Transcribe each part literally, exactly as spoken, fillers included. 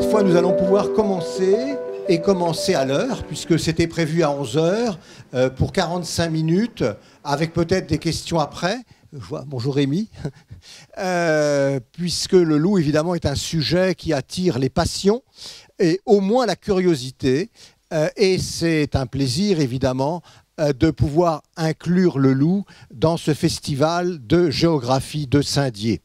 foi, nous allons pouvoir commencer, et commencer à l'heure, puisque c'était prévu à onze heures, euh, pour quarante-cinq minutes, avec peut-être des questions après. Je vois, bonjour Rémi. Euh, puisque le loup, évidemment, est un sujet qui attire les passions, et au moins la curiosité. Euh, et c'est un plaisir, évidemment, euh, de pouvoir inclure le loup dans ce festival de géographie de Saint-Dié.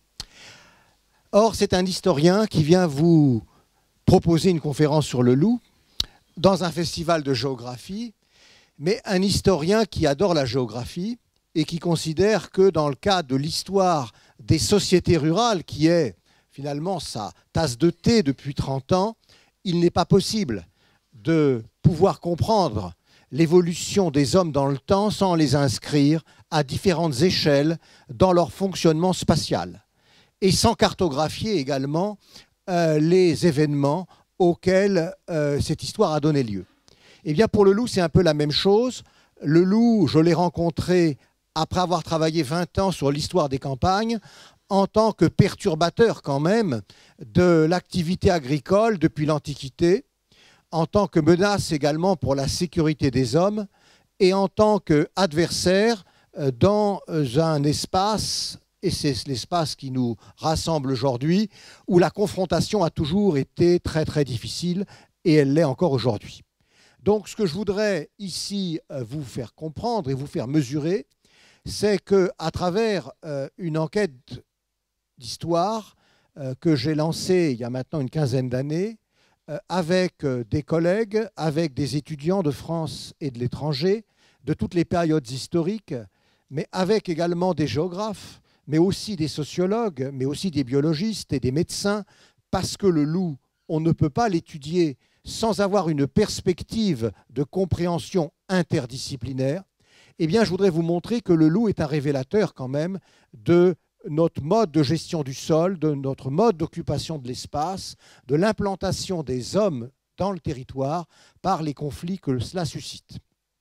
Or, c'est un historien qui vient vous proposer une conférence sur le loup dans un festival de géographie, mais un historien qui adore la géographie et qui considère que dans le cadre de l'histoire des sociétés rurales, qui est finalement sa tasse de thé depuis trente ans, il n'est pas possible de pouvoir comprendre l'évolution des hommes dans le temps sans les inscrire à différentes échelles dans leur fonctionnement spatial, et sans cartographier également euh, les événements auxquels euh, cette histoire a donné lieu. Eh bien, pour le loup, c'est un peu la même chose. Le loup, je l'ai rencontré après avoir travaillé vingt ans sur l'histoire des campagnes, en tant que perturbateur quand même de l'activité agricole depuis l'Antiquité, en tant que menace également pour la sécurité des hommes, et en tant qu'adversaire dans un espace, et c'est l'espace qui nous rassemble aujourd'hui, où la confrontation a toujours été très très difficile, et elle l'est encore aujourd'hui. Donc ce que je voudrais ici vous faire comprendre et vous faire mesurer, c'est qu'à travers euh, une enquête d'histoire euh, que j'ai lancée il y a maintenant une quinzaine d'années, euh, avec euh, des collègues, avec des étudiants de France et de l'étranger, de toutes les périodes historiques, mais avec également des géographes, mais aussi des sociologues, mais aussi des biologistes et des médecins, parce que le loup, on ne peut pas l'étudier sans avoir une perspective de compréhension interdisciplinaire. Eh bien, je voudrais vous montrer que le loup est un révélateur quand même de notre mode de gestion du sol, de notre mode d'occupation de l'espace, de l'implantation des hommes dans le territoire par les conflits que cela suscite.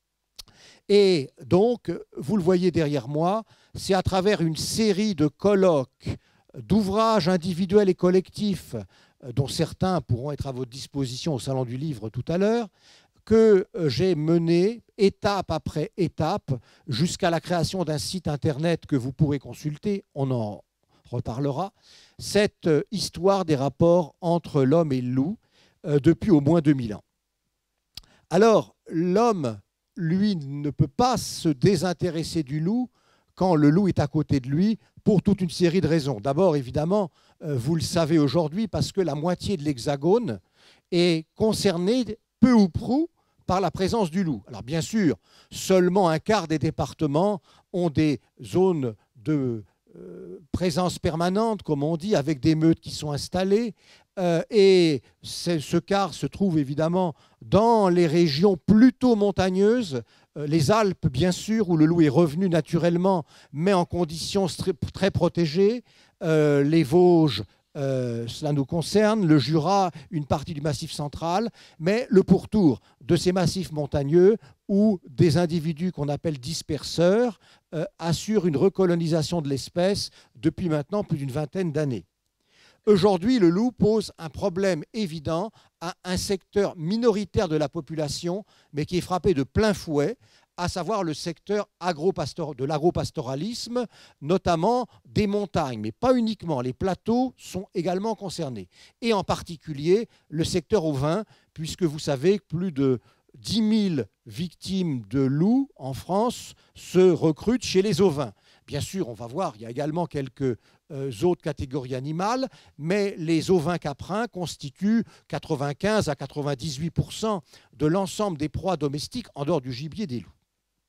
Et donc, vous le voyez derrière moi, c'est à travers une série de colloques, d'ouvrages individuels et collectifs, dont certains pourront être à votre disposition au Salon du Livre tout à l'heure, que j'ai mené étape après étape jusqu'à la création d'un site internet que vous pourrez consulter, on en reparlera, cette histoire des rapports entre l'homme et le loup euh, depuis au moins deux mille ans. Alors, l'homme, lui, ne peut pas se désintéresser du loup quand le loup est à côté de lui pour toute une série de raisons. D'abord, évidemment, euh, vous le savez aujourd'hui, parce que la moitié de l'Hexagone est concernée peu ou prou par la présence du loup. Alors bien sûr, seulement un quart des départements ont des zones de euh, présence permanente, comme on dit, avec des meutes qui sont installées. Euh, et ce quart se trouve évidemment dans les régions plutôt montagneuses, euh, les Alpes bien sûr, où le loup est revenu naturellement, mais en conditions très, très protégées, euh, les Vosges, Euh, cela nous concerne, le Jura, une partie du Massif central, mais le pourtour de ces massifs montagneux où des individus qu'on appelle disperseurs euh, assurent une recolonisation de l'espèce depuis maintenant plus d'une vingtaine d'années. Aujourd'hui, le loup pose un problème évident à un secteur minoritaire de la population, mais qui est frappé de plein fouet, à savoir le secteur de l'agropastoralisme, notamment des montagnes, mais pas uniquement. Les plateaux sont également concernés. Et en particulier le secteur ovin, puisque vous savez que plus de dix mille victimes de loups en France se recrutent chez les ovins. Bien sûr, on va voir, il y a également quelques euh, autres catégories animales, mais les ovins caprins constituent quatre-vingt-quinze à quatre-vingt-dix-huit pour cent de l'ensemble des proies domestiques en dehors du gibier des loups.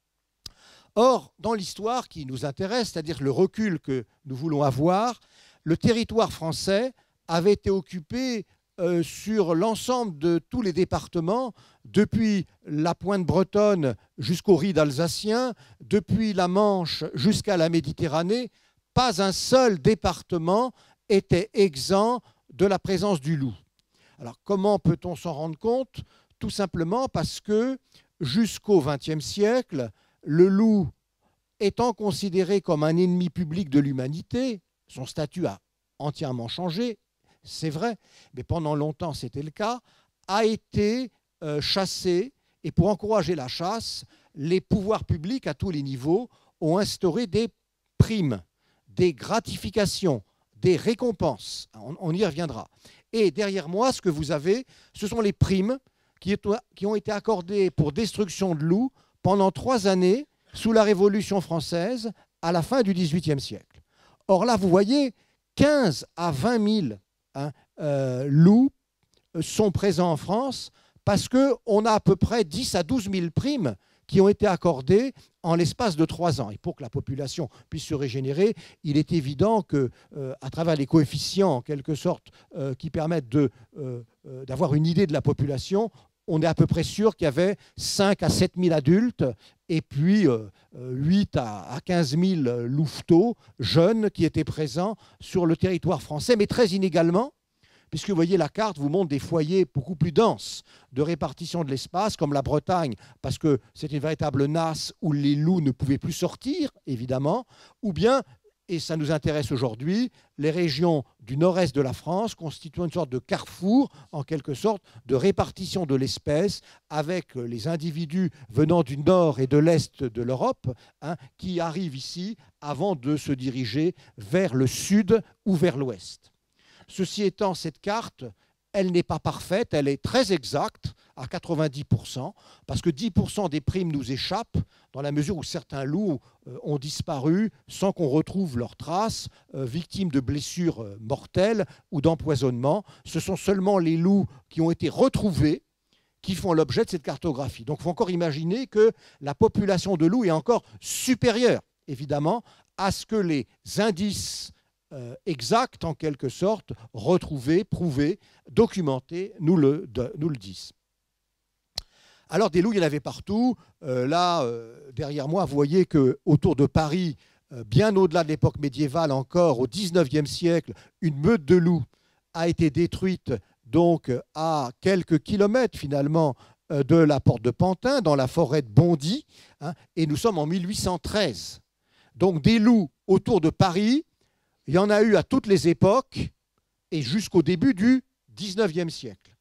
Or, dans l'histoire qui nous intéresse, c'est-à-dire le recul que nous voulons avoir, le territoire français avait été occupé euh, sur l'ensemble de tous les départements, depuis la pointe bretonne jusqu'au Ride alsacien, depuis la Manche jusqu'à la Méditerranée. Pas un seul département était exempt de la présence du loup. Alors, comment peut-on s'en rendre compte? Tout simplement parce que jusqu'au vingtième siècle, le loup étant considéré comme un ennemi public de l'humanité, son statut a entièrement changé, c'est vrai, mais pendant longtemps c'était le cas, a été euh, chassé. Et pour encourager la chasse, les pouvoirs publics à tous les niveaux ont instauré des primes, des gratifications, des récompenses. On, on y reviendra. Et derrière moi, ce que vous avez, ce sont les primes qui, est, qui ont été accordées pour destruction de loups pendant trois années sous la Révolution française à la fin du dix-huitième siècle. Or là, vous voyez, quinze à vingt mille hein, euh, loups sont présents en France parce qu'on a à peu près dix à douze mille primes qui ont été accordées en l'espace de trois ans. Et pour que la population puisse se régénérer, il est évident que, euh, à travers les coefficients, en quelque sorte, euh, qui permettent de, euh, euh, d'avoir une idée de la population, on est à peu près sûr qu'il y avait cinq à sept mille adultes et puis euh, huit à quinze mille louveteaux jeunes qui étaient présents sur le territoire français, mais très inégalement, puisque vous voyez la carte vous montre des foyers beaucoup plus denses de répartition de l'espace, comme la Bretagne, parce que c'est une véritable nasse où les loups ne pouvaient plus sortir, évidemment, ou bien, et ça nous intéresse aujourd'hui, les régions du nord-est de la France constituant une sorte de carrefour, en quelque sorte, de répartition de l'espèce, avec les individus venant du nord et de l'est de l'Europe, hein, qui arrivent ici avant de se diriger vers le sud ou vers l'ouest. Ceci étant, cette carte, elle n'est pas parfaite, elle est très exacte, à quatre-vingt-dix pour cent, parce que dix pour cent des primes nous échappent, dans la mesure où certains loups euh, ont disparu sans qu'on retrouve leurs traces, euh, victimes de blessures euh, mortelles ou d'empoisonnement. Ce sont seulement les loups qui ont été retrouvés qui font l'objet de cette cartographie. Donc il faut encore imaginer que la population de loups est encore supérieure, évidemment, à ce que les indices Euh, exacts, en quelque sorte, retrouvés, prouvés, documentés, nous le, de, nous le disent. Alors, des loups, il y en avait partout. Euh, là, euh, derrière moi, vous voyez qu'autour de Paris, euh, bien au-delà de l'époque médiévale encore, au dix-neuvième siècle, une meute de loups a été détruite donc à quelques kilomètres, finalement, euh, de la porte de Pantin, dans la forêt de Bondy, hein, et nous sommes en mille huit cent treize. Donc, des loups autour de Paris, il y en a eu à toutes les époques et jusqu'au début du dix-neuvième siècle.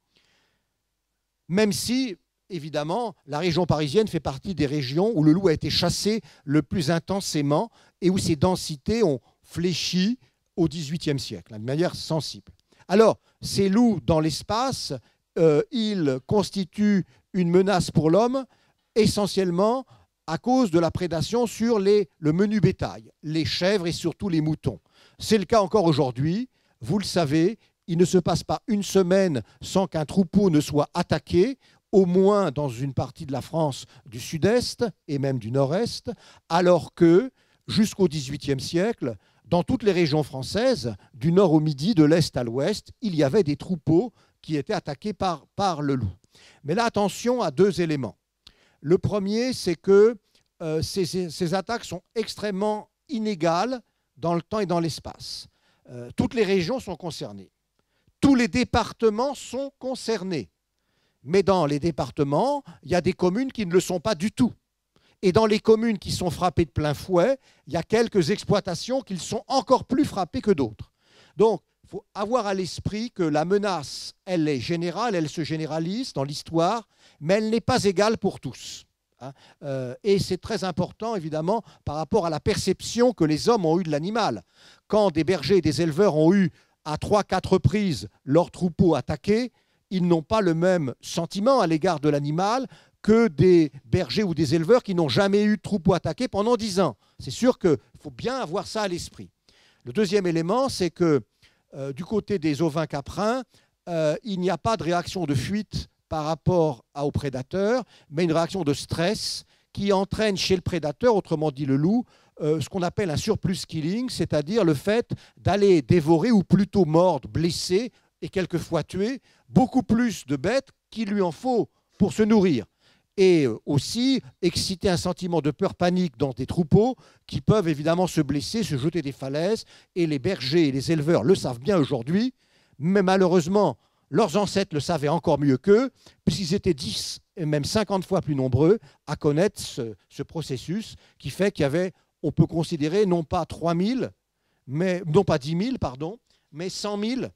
Même si, évidemment, la région parisienne fait partie des régions où le loup a été chassé le plus intensément et où ses densités ont fléchi au dix-huitième siècle, de manière sensible. Alors, ces loups dans l'espace, euh, ils constituent une menace pour l'homme, essentiellement à cause de la prédation sur les, le menu bétail, les chèvres et surtout les moutons. C'est le cas encore aujourd'hui. Vous le savez, il ne se passe pas une semaine sans qu'un troupeau ne soit attaqué, au moins dans une partie de la France du sud-est et même du nord-est, alors que jusqu'au dix-huitième siècle, dans toutes les régions françaises, du nord au midi, de l'est à l'ouest, il y avait des troupeaux qui étaient attaqués par, par le loup. Mais là, attention à deux éléments. Le premier, c'est que euh, ces, ces attaques sont extrêmement inégales dans le temps et dans l'espace. Euh, toutes les régions sont concernées. Tous les départements sont concernés. Mais dans les départements, il y a des communes qui ne le sont pas du tout. Et dans les communes qui sont frappées de plein fouet, il y a quelques exploitations qui sont encore plus frappées que d'autres. Donc, il faut avoir à l'esprit que la menace, elle est générale, elle se généralise dans l'histoire, mais elle n'est pas égale pour tous. Hein. Euh, et c'est très important, évidemment, par rapport à la perception que les hommes ont eue de l'animal. Quand des bergers et des éleveurs ont eu à trois, quatre reprises leur troupeau attaqué, ils n'ont pas le même sentiment à l'égard de l'animal que des bergers ou des éleveurs qui n'ont jamais eu de troupeau attaqué pendant dix ans. C'est sûr qu'il faut bien avoir ça à l'esprit. Le deuxième élément, c'est que euh, du côté des ovins caprins, euh, il n'y a pas de réaction de fuite par rapport aux prédateurs, mais une réaction de stress qui entraîne chez le prédateur, autrement dit le loup, euh, ce qu'on appelle un surplus killing, c'est-à-dire le fait d'aller dévorer ou plutôt mordre, blesser et quelquefois tuer beaucoup plus de bêtes qu'il lui en faut pour se nourrir. Et aussi exciter un sentiment de peur panique dans des troupeaux qui peuvent évidemment se blesser, se jeter des falaises. Et les bergers et les éleveurs le savent bien aujourd'hui, mais malheureusement, leurs ancêtres le savaient encore mieux qu'eux, puisqu'ils étaient dix et même cinquante fois plus nombreux à connaître ce, ce processus qui fait qu'il y avait, on peut considérer, non pas trois mille, mais, non pas dix mille, pardon, mais cent mille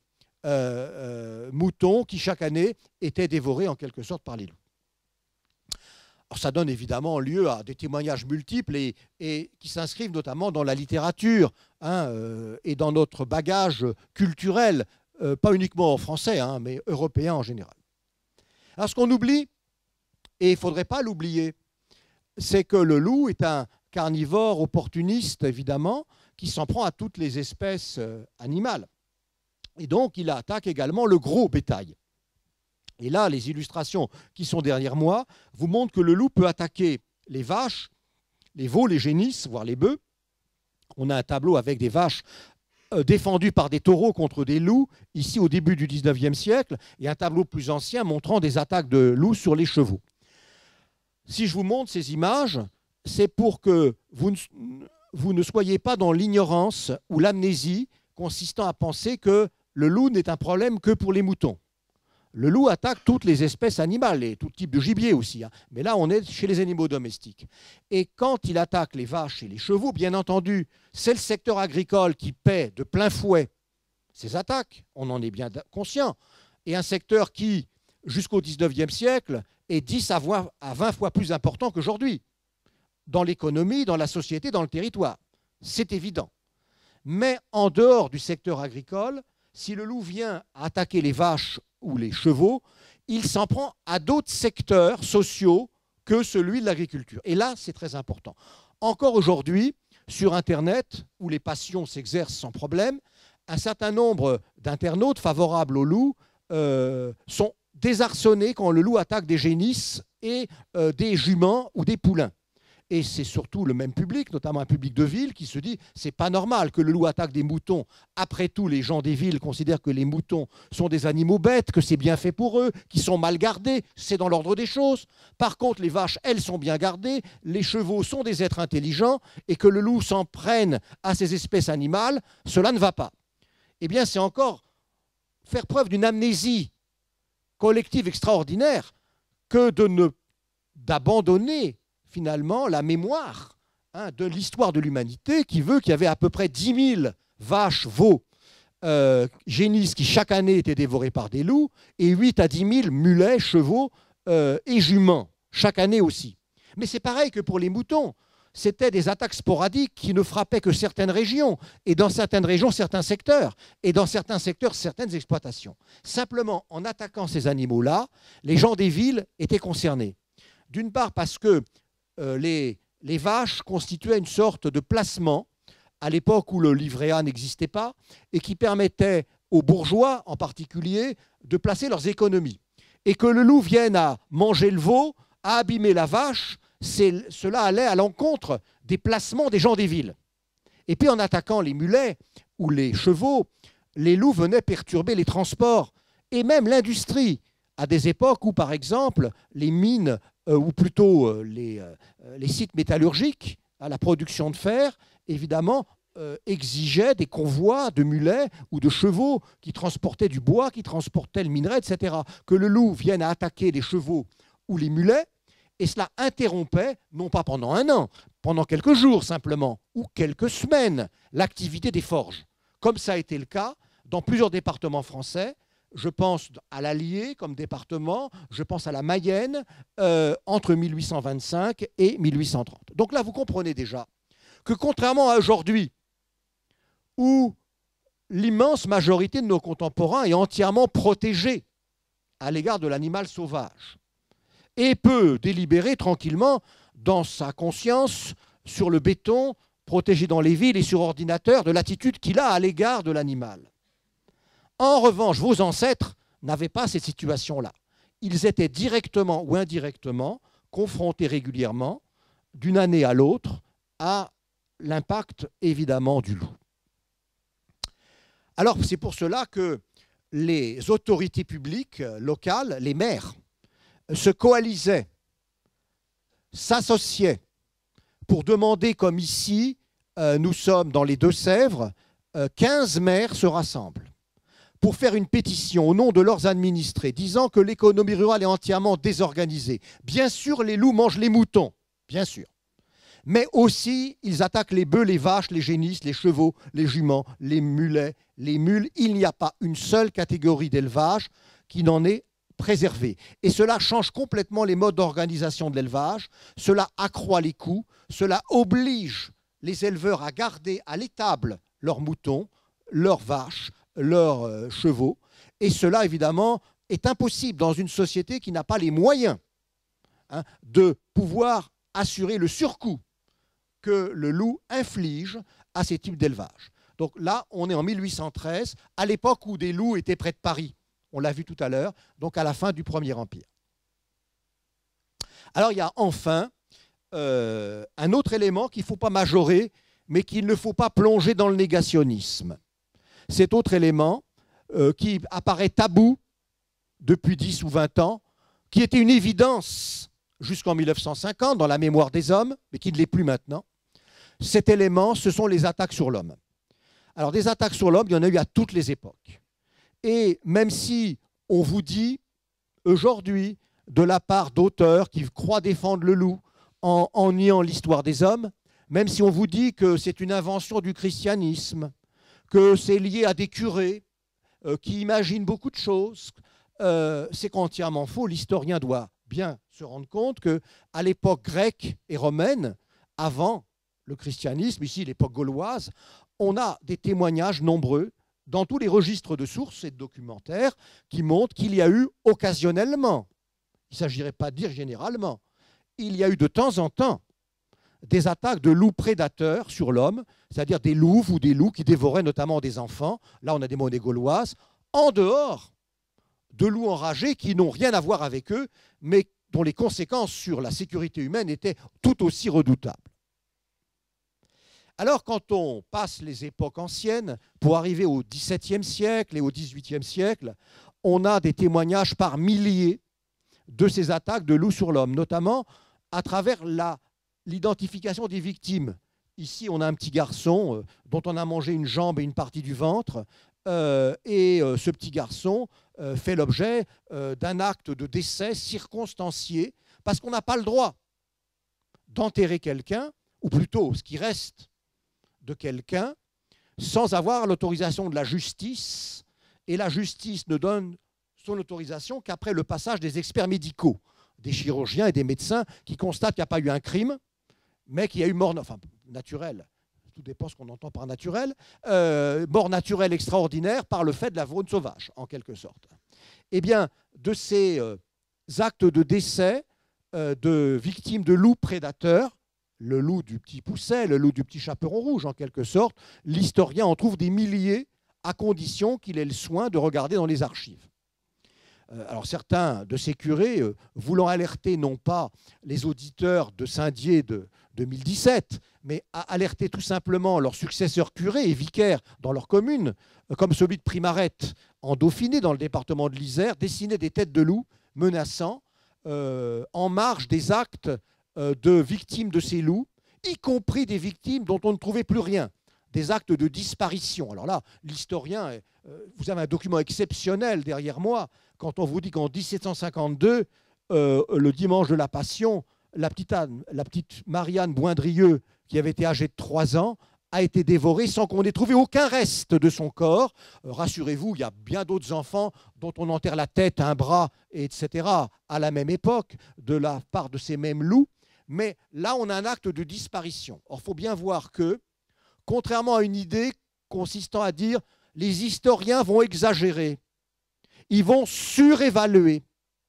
euh, moutons qui, chaque année, étaient dévorés en quelque sorte par les loups. Alors, ça donne évidemment lieu à des témoignages multiples et, et qui s'inscrivent notamment dans la littérature hein, euh, et dans notre bagage culturel, euh, pas uniquement en français, hein, mais européen en général. Alors, ce qu'on oublie, et il ne faudrait pas l'oublier, c'est que le loup est un carnivore opportuniste, évidemment, qui s'en prend à toutes les espèces animales. Et donc, il attaque également le gros bétail. Et là, les illustrations qui sont derrière moi vous montrent que le loup peut attaquer les vaches, les veaux, les génisses, voire les bœufs. On a un tableau avec des vaches euh, défendues par des taureaux contre des loups, ici au début du dix-neuvième siècle, et un tableau plus ancien montrant des attaques de loups sur les chevaux. Si je vous montre ces images, c'est pour que vous ne, vous ne soyez pas dans l'ignorance ou l'amnésie consistant à penser que le loup n'est un problème que pour les moutons. Le loup attaque toutes les espèces animales et tout type de gibier aussi. Hein. Mais là, on est chez les animaux domestiques. Et quand il attaque les vaches et les chevaux, bien entendu, c'est le secteur agricole qui paie de plein fouet ces attaques. On en est bien conscient. Et un secteur qui, jusqu'au dix-neuvième siècle, est dix à vingt fois plus important qu'aujourd'hui. Dans l'économie, dans la société, dans le territoire. C'est évident. Mais en dehors du secteur agricole, si le loup vient attaquer les vaches ou les chevaux, il s'en prend à d'autres secteurs sociaux que celui de l'agriculture. Et là, c'est très important. Encore aujourd'hui, sur Internet, où les passions s'exercent sans problème, un certain nombre d'internautes favorables au loup euh, sont désarçonnés quand le loup attaque des génisses et euh, des juments ou des poulains. Et c'est surtout le même public, notamment un public de ville, qui se dit c'est pas normal que le loup attaque des moutons. Après tout, les gens des villes considèrent que les moutons sont des animaux bêtes, que c'est bien fait pour eux, qu'ils sont mal gardés, c'est dans l'ordre des choses. Par contre, les vaches, elles sont bien gardées, les chevaux sont des êtres intelligents, et que le loup s'en prenne à ces espèces animales, cela ne va pas. Eh bien, c'est encore faire preuve d'une amnésie collective extraordinaire que de ne d'abandonner finalement la mémoire hein, de l'histoire de l'humanité qui veut qu'il y avait à peu près dix mille vaches, veaux, euh, génisses qui chaque année étaient dévorés par des loups et huit à dix mille mulets, chevaux euh, et juments, chaque année aussi. Mais c'est pareil que pour les moutons. C'était des attaques sporadiques qui ne frappaient que certaines régions, et dans certaines régions, certains secteurs, et dans certains secteurs, certaines exploitations. Simplement, en attaquant ces animaux-là, les gens des villes étaient concernés. D'une part parce que euh, les, les vaches constituaient une sorte de placement, à l'époque où le livret A n'existait pas, et qui permettait aux bourgeois, en particulier, de placer leurs économies. Et que le loup vienne à manger le veau, à abîmer la vache, cela allait à l'encontre des placements des gens des villes. Et puis en attaquant les mulets ou les chevaux, les loups venaient perturber les transports et même l'industrie, à des époques où, par exemple, les mines, euh, ou plutôt euh, les, euh, les sites métallurgiques, à la production de fer, évidemment, euh, exigeaient des convois de mulets ou de chevaux qui transportaient du bois, qui transportaient le minerai, et cetera. Que le loup vienne à attaquer les chevaux ou les mulets, et cela interrompait, non pas pendant un an, pendant quelques jours simplement, ou quelques semaines, l'activité des forges. Comme ça a été le cas dans plusieurs départements français. Je pense à l'Allier comme département, je pense à la Mayenne, euh, entre mille huit cent vingt-cinq et mille huit cent trente. Donc là, vous comprenez déjà que contrairement à aujourd'hui, où l'immense majorité de nos contemporains est entièrement protégée à l'égard de l'animal sauvage, et peut délibérer tranquillement dans sa conscience sur le béton, protégé dans les villes et sur ordinateur, de l'attitude qu'il a à l'égard de l'animal. En revanche, vos ancêtres n'avaient pas cette situation-là. Ils étaient directement ou indirectement confrontés régulièrement, d'une année à l'autre, à l'impact évidemment du loup. Alors, c'est pour cela que les autorités publiques locales, les maires, se coalisaient, s'associaient pour demander, comme ici, euh, nous sommes dans les Deux-Sèvres, euh, quinze maires se rassemblent pour faire une pétition au nom de leurs administrés, disant que l'économie rurale est entièrement désorganisée. Bien sûr, les loups mangent les moutons, bien sûr. Mais aussi, ils attaquent les bœufs, les vaches, les génisses, les chevaux, les juments, les mulets, les mules. Il n'y a pas une seule catégorie d'élevage qui n'en est préservée. Et cela change complètement les modes d'organisation de l'élevage. Cela accroît les coûts. Cela oblige les éleveurs à garder à l'étable leurs moutons, leurs vaches, leurs euh, chevaux. Et cela, évidemment, est impossible dans une société qui n'a pas les moyens hein, de pouvoir assurer le surcoût que le loup inflige à ces types d'élevage. Donc là, on est en mille huit cent treize, à l'époque où des loups étaient près de Paris. On l'a vu tout à l'heure, donc à la fin du Premier Empire. Alors il y a enfin euh, un autre élément qu'il ne faut pas majorer, mais qu'il ne faut pas plonger dans le négationnisme. Cet autre élément euh, qui apparaît tabou depuis dix ou vingt ans, qui était une évidence jusqu'en mille neuf cent cinquante dans la mémoire des hommes, mais qui ne l'est plus maintenant. Cet élément, ce sont les attaques sur l'homme. Alors des attaques sur l'homme, il y en a eu à toutes les époques. Et même si on vous dit aujourd'hui, de la part d'auteurs qui croient défendre le loup en, en niant l'histoire des hommes, même si on vous dit que c'est une invention du christianisme, que c'est lié à des curés euh, qui imaginent beaucoup de choses, euh, c'est entièrement faux. L'historien doit bien se rendre compte qu'à l'époque grecque et romaine, avant le christianisme, ici l'époque gauloise, on a des témoignages nombreux dans tous les registres de sources et de documentaires qui montrent qu'il y a eu occasionnellement, il ne s'agirait pas de dire généralement, il y a eu de temps en temps des attaques de loups prédateurs sur l'homme, c'est-à-dire des louves ou des loups qui dévoraient notamment des enfants, là on a des monnaies gauloises, en dehors de loups enragés qui n'ont rien à voir avec eux, mais dont les conséquences sur la sécurité humaine étaient tout aussi redoutables. Alors, quand on passe les époques anciennes, pour arriver au dix-septième siècle et au dix-huitième siècle, on a des témoignages par milliers de ces attaques de loups sur l'homme, notamment à travers l'identification des victimes. Ici, on a un petit garçon euh, dont on a mangé une jambe et une partie du ventre, euh, et euh, ce petit garçon euh, fait l'objet euh, d'un acte de décès circonstancié, parce qu'on n'a pas le droit d'enterrer quelqu'un, ou plutôt ce qui reste de quelqu'un, sans avoir l'autorisation de la justice, et la justice ne donne son autorisation qu'après le passage des experts médicaux, des chirurgiens et des médecins qui constatent qu'il n'y a pas eu un crime, mais qu'il y a eu mort enfin, naturelle, tout dépend de ce qu'on entend par naturel, euh, mort naturelle extraordinaire par le fait de la faune sauvage, en quelque sorte. Eh bien, de ces euh, actes de décès euh, de victimes de loups prédateurs, le loup du petit Pousset, le loup du petit chaperon rouge, en quelque sorte, l'historien en trouve des milliers à condition qu'il ait le soin de regarder dans les archives. Euh, alors certains de ces curés, euh, voulant alerter non pas les auditeurs de Saint-Dié de deux mille dix-sept, mais à alerter tout simplement leurs successeurs curés et vicaires dans leur commune, euh, comme celui de Primarette en Dauphiné, dans le département de l'Isère, dessinaient des têtes de loups menaçant euh, en marge des actes de victimes de ces loups, y compris des victimes dont on ne trouvait plus rien, des actes de disparition. Alors là, l'historien, vous avez un document exceptionnel derrière moi, quand on vous dit qu'en dix-sept cent cinquante-deux, euh, le dimanche de la Passion, la petite, Anne, la petite Marianne Boindrieux, qui avait été âgée de trois ans, a été dévorée sans qu'on ait trouvé aucun reste de son corps. Euh, rassurez-vous, il y a bien d'autres enfants dont on enterre la tête, un bras, et cetera, à la même époque, de la part de ces mêmes loups. Mais là, on a un acte de disparition. Or, il faut bien voir que, contrairement à une idée consistant à dire les historiens vont exagérer, ils vont surévaluer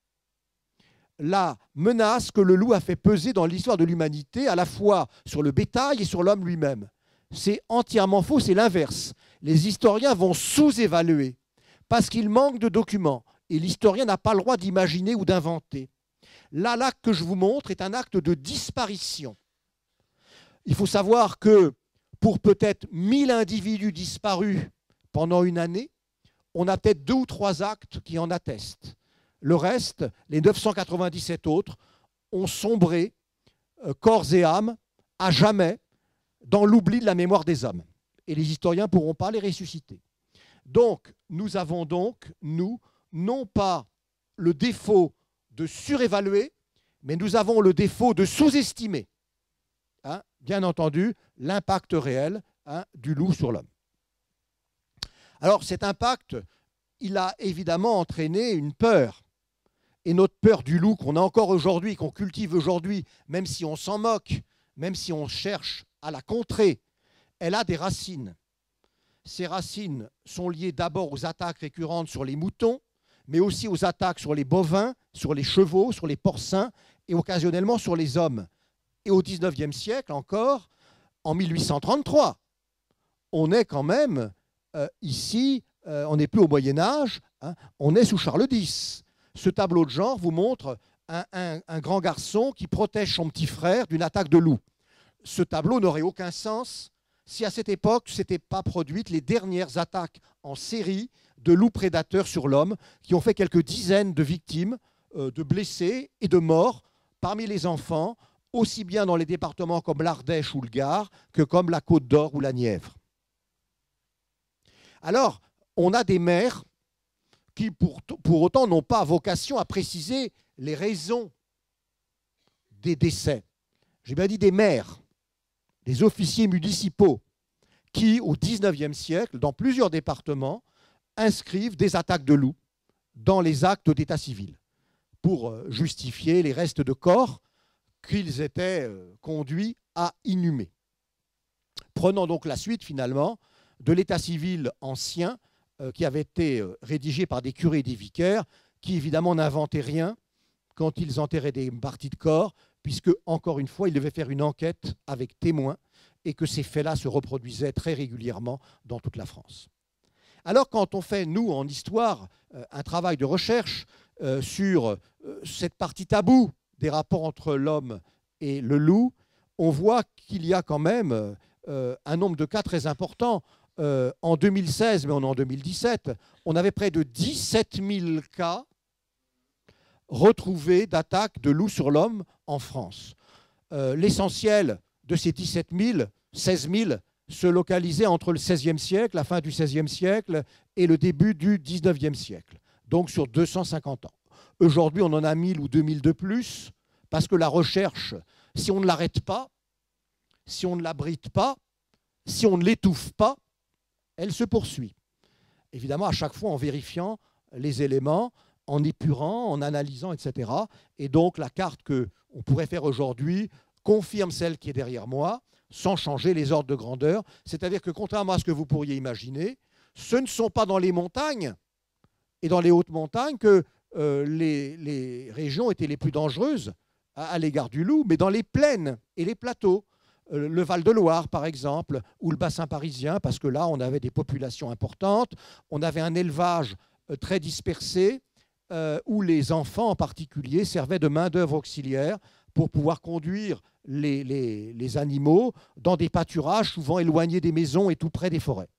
la menace que le loup a fait peser dans l'histoire de l'humanité, à la fois sur le bétail et sur l'homme lui-même. C'est entièrement faux, c'est l'inverse. Les historiens vont sous-évaluer parce qu'il manque de documents et l'historien n'a pas le droit d'imaginer ou d'inventer. Là, l'acte que je vous montre est un acte de disparition. Il faut savoir que pour peut-être mille individus disparus pendant une année, on a peut-être deux ou trois actes qui en attestent. Le reste, les neuf cent quatre-vingt-dix-sept autres, ont sombré, euh, corps et âme, à jamais, dans l'oubli de la mémoire des hommes. Et les historiens ne pourront pas les ressusciter. Donc, nous avons donc, nous, non pas le défaut de surévaluer, mais nous avons le défaut de sous-estimer. Hein, bien entendu, l'impact réel hein, du loup sur l'homme. Alors cet impact, il a évidemment entraîné une peur. Et notre peur du loup qu'on a encore aujourd'hui, qu'on cultive aujourd'hui, même si on s'en moque, même si on cherche à la contrer, elle a des racines. Ces racines sont liées d'abord aux attaques récurrentes sur les moutons, mais aussi aux attaques sur les bovins, sur les chevaux, sur les porcins et occasionnellement sur les hommes. Et au dix-neuvième siècle encore, en mille huit cent trente-trois, on est quand même euh, ici, euh, on n'est plus au Moyen-Âge, hein, on est sous Charles dix. Ce tableau de genre vous montre un, un, un grand garçon qui protège son petit frère d'une attaque de loup. Ce tableau n'aurait aucun sens si à cette époque ne s'étaient pas produites les dernières attaques en série de loups prédateurs sur l'homme qui ont fait quelques dizaines de victimes, euh, de blessés et de morts parmi les enfants, aussi bien dans les départements comme l'Ardèche ou le Gard que comme la Côte d'Or ou la Nièvre. Alors, on a des maires qui, pour, pour autant, n'ont pas vocation à préciser les raisons des décès. J'ai bien dit des maires, des officiers municipaux, qui, au dix-neuvième siècle, dans plusieurs départements, inscrivent des attaques de loups dans les actes d'état civil pour justifier les restes de corps qu'ils étaient conduits à inhumer. Prenons donc la suite, finalement, de l'état civil ancien euh, qui avait été euh, rédigé par des curés et des vicaires qui, évidemment, n'inventaient rien quand ils enterraient des parties de corps, puisque, encore une fois, ils devaient faire une enquête avec témoins et que ces faits-là se reproduisaient très régulièrement dans toute la France. Alors, quand on fait, nous, en histoire, euh, un travail de recherche euh, sur euh, cette partie taboue des rapports entre l'homme et le loup, on voit qu'il y a quand même euh, un nombre de cas très important. Euh, en deux mille seize, mais on est en deux mille dix-sept, on avait près de dix-sept mille cas retrouvés d'attaques de loups sur l'homme en France. Euh, L'essentiel de ces dix-sept mille, seize mille, se localisait entre le seizième siècle, la fin du seizième siècle, et le début du dix-neuvième siècle, donc sur deux cent cinquante ans. Aujourd'hui, on en a mille ou deux mille de plus, parce que la recherche, si on ne l'arrête pas, si on ne l'abrite pas, si on ne l'étouffe pas, elle se poursuit. Évidemment, à chaque fois en vérifiant les éléments, en épurant, en analysant, et cetera. Et donc, la carte qu'on pourrait faire aujourd'hui confirme celle qui est derrière moi, sans changer les ordres de grandeur. C'est-à-dire que, contrairement à ce que vous pourriez imaginer, ce ne sont pas dans les montagnes et dans les hautes montagnes que euh, les, les régions étaient les plus dangereuses à, à l'égard du loup, mais dans les plaines et les plateaux. Le Val-de-Loire, par exemple, ou le bassin parisien, parce que là, on avait des populations importantes, on avait un élevage très dispersé, euh, où les enfants en particulier servaient de main-d'œuvre auxiliaire pour pouvoir conduire les, les, les animaux dans des pâturages souvent éloignés des maisons et tout près des forêts.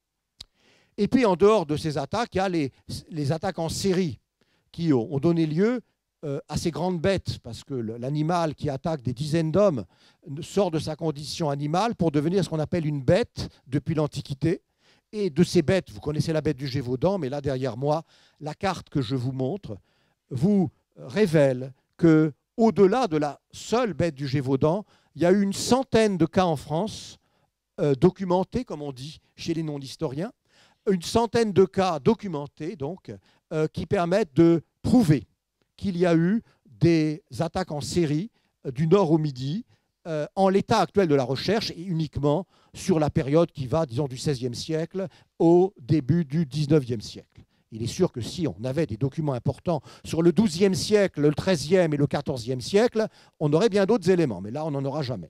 Et puis, en dehors de ces attaques, il y a les, les attaques en série qui ont donné lieu à ces grandes bêtes, parce que l'animal qui attaque des dizaines d'hommes sort de sa condition animale pour devenir ce qu'on appelle une bête depuis l'Antiquité. Et de ces bêtes, vous connaissez la bête du Gévaudan, mais là derrière moi, la carte que je vous montre vous révèle qu'au-delà de la seule bête du Gévaudan, il y a eu une centaine de cas en France, euh, documentés, comme on dit chez les non-historiens, une centaine de cas documentés, donc, euh, qui permettent de prouver qu'il y a eu des attaques en série du nord au midi, euh, en l'état actuel de la recherche, et uniquement sur la période qui va, disons, du seizième siècle au début du dix-neuvième siècle. Il est sûr que si on avait des documents importants sur le douzième siècle, le treizième et le quatorzième siècle, on aurait bien d'autres éléments, mais là, on n'en aura jamais.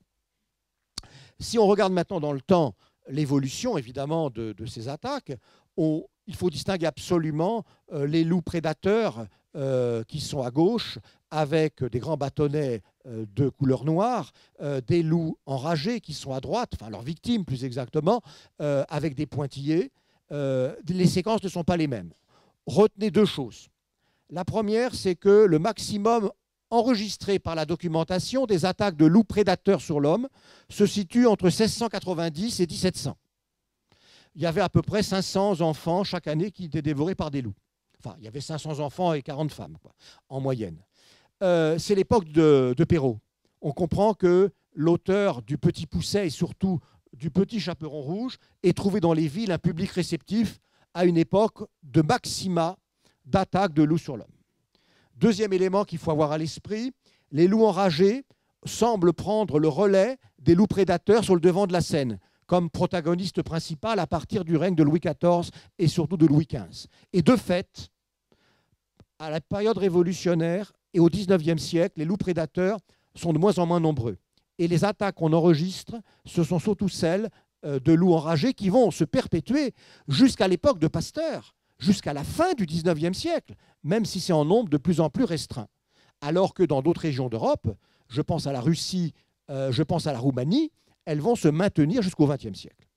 Si on regarde maintenant dans le temps l'évolution, évidemment, de, de ces attaques, on, il faut distinguer absolument euh, les loups prédateurs euh, qui sont à gauche, avec des grands bâtonnets euh, de couleur noire, euh, des loups enragés qui sont à droite, enfin leurs victimes plus exactement, euh, avec des pointillés. Euh, les séquences ne sont pas les mêmes. Retenez deux choses. La première, c'est que le maximum enregistré par la documentation des attaques de loups prédateurs sur l'homme se situe entre seize cent quatre-vingt-dix et dix-sept cents. Il y avait à peu près cinq cents enfants chaque année qui étaient dévorés par des loups. Enfin, il y avait cinq cents enfants et quarante femmes, quoi, en moyenne. Euh, c'est l'époque de, de Perrault. On comprend que l'auteur du Petit Pousset et surtout du Petit Chaperon rouge, ait trouvé dans les villes un public réceptif à une époque de maxima d'attaque de loups sur l'homme. Deuxième élément qu'il faut avoir à l'esprit, les loups enragés semblent prendre le relais des loups prédateurs sur le devant de la scène, comme protagoniste principal à partir du règne de Louis quatorze et surtout de Louis quinze. Et de fait, à la période révolutionnaire et au dix-neuvième siècle, les loups prédateurs sont de moins en moins nombreux. Et les attaques qu'on enregistre, ce sont surtout celles de loups enragés qui vont se perpétuer jusqu'à l'époque de Pasteur, jusqu'à la fin du dix-neuvième siècle, même si c'est en nombre de plus en plus restreint. Alors que dans d'autres régions d'Europe, je pense à la Russie, euh, je pense à la Roumanie, elles vont se maintenir jusqu'au vingtième siècle.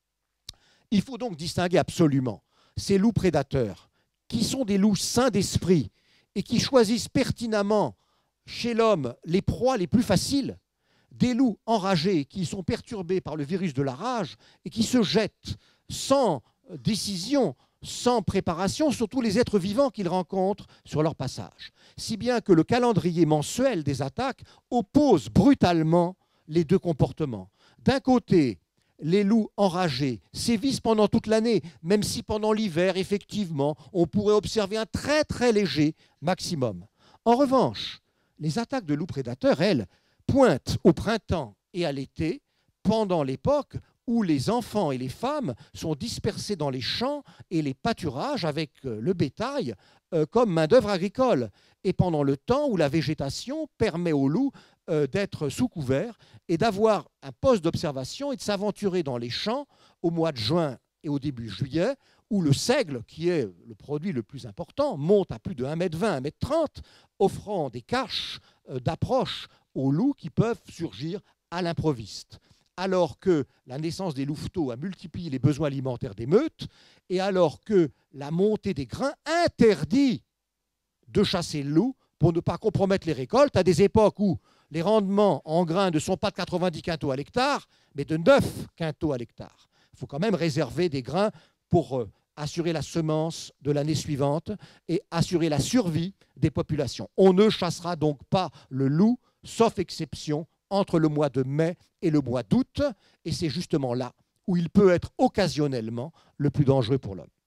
Il faut donc distinguer absolument ces loups prédateurs, qui sont des loups sains d'esprit et qui choisissent pertinemment chez l'homme les proies les plus faciles, des loups enragés qui sont perturbés par le virus de la rage et qui se jettent sans décision, sans préparation sur tous les êtres vivants qu'ils rencontrent sur leur passage. Si bien que le calendrier mensuel des attaques oppose brutalement les deux comportements. D'un côté, les loups enragés sévissent pendant toute l'année, même si pendant l'hiver, effectivement, on pourrait observer un très très léger maximum. En revanche, les attaques de loups prédateurs, elles, pointent au printemps et à l'été, pendant l'époque où les enfants et les femmes sont dispersés dans les champs et les pâturages avec le bétail euh, comme main-d'œuvre agricole, et pendant le temps où la végétation permet aux loups euh, d'être sous couvert et d'avoir un poste d'observation et de s'aventurer dans les champs au mois de juin et au début juillet, où le seigle, qui est le produit le plus important, monte à plus de un mètre vingt, un mètre trente, offrant des caches euh, d'approche aux loups qui peuvent surgir à l'improviste. Alors que la naissance des louveteaux a multiplié les besoins alimentaires des meutes, et alors que la montée des grains interdit de chasser le loup pour ne pas compromettre les récoltes, à des époques où les rendements en grains ne sont pas de quatre-vingt-dix quintaux à l'hectare, mais de neuf quintaux à l'hectare. Il faut quand même réserver des grains pour euh, assurer la semence de l'année suivante et assurer la survie des populations. On ne chassera donc pas le loup, sauf exception, entre le mois de mai et le mois d'août, et c'est justement là où il peut être occasionnellement le plus dangereux pour l'homme.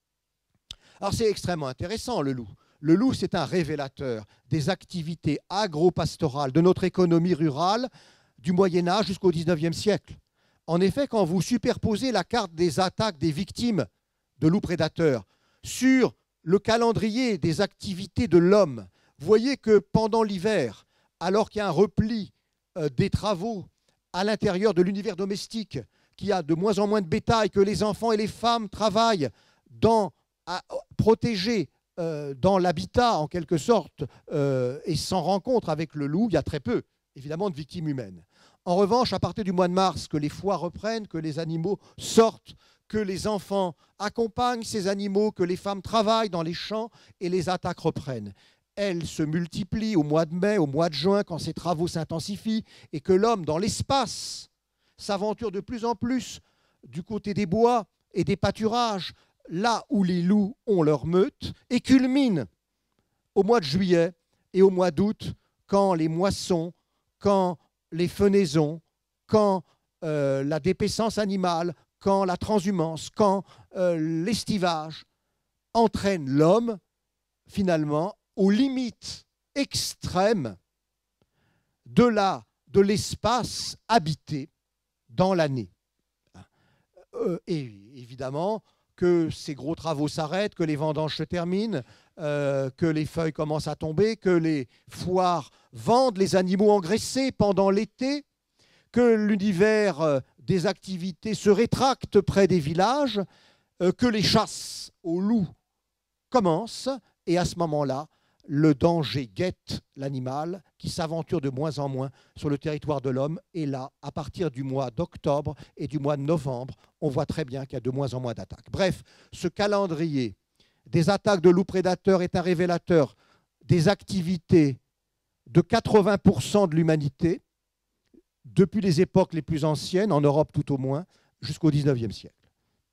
Alors c'est extrêmement intéressant, le loup. Le loup, c'est un révélateur des activités agro-pastorales de notre économie rurale du Moyen-Âge jusqu'au dix-neuvième siècle. En effet, quand vous superposez la carte des attaques des victimes de loups prédateurs sur le calendrier des activités de l'homme, vous voyez que pendant l'hiver, alors qu'il y a un repli euh, des travaux à l'intérieur de l'univers domestique, qu'il y a de moins en moins de bétail, que les enfants et les femmes travaillent dans, à protéger euh, dans l'habitat, en quelque sorte, euh, et sans rencontre avec le loup, il y a très peu, évidemment, de victimes humaines. En revanche, à partir du mois de mars, que les foires reprennent, que les animaux sortent, que les enfants accompagnent ces animaux, que les femmes travaillent dans les champs et les attaques reprennent. Elles se multiplient au mois de mai, au mois de juin, quand ces travaux s'intensifient et que l'homme, dans l'espace, s'aventure de plus en plus du côté des bois et des pâturages, là où les loups ont leur meute, et culmine au mois de juillet et au mois d'août, quand les moissons, quand les fenaisons, quand euh, la dépaissance animale, quand la transhumance, quand euh, l'estivage entraîne l'homme, finalement, aux limites extrêmes de la, de l'espace habité dans l'année. Euh, et évidemment que ces gros travaux s'arrêtent, que les vendanges se terminent, euh, que les feuilles commencent à tomber, que les foires vendent les animaux engraissés pendant l'été, que l'univers euh, des activités se rétracte près des villages, euh, que les chasses aux loups commencent, et à ce moment-là, le danger guette l'animal qui s'aventure de moins en moins sur le territoire de l'homme. Et là, à partir du mois d'octobre et du mois de novembre, on voit très bien qu'il y a de moins en moins d'attaques. Bref, ce calendrier des attaques de loups prédateurs est un révélateur des activités de quatre-vingts pour cent de l'humanité, depuis les époques les plus anciennes, en Europe tout au moins, jusqu'au dix-neuvième siècle.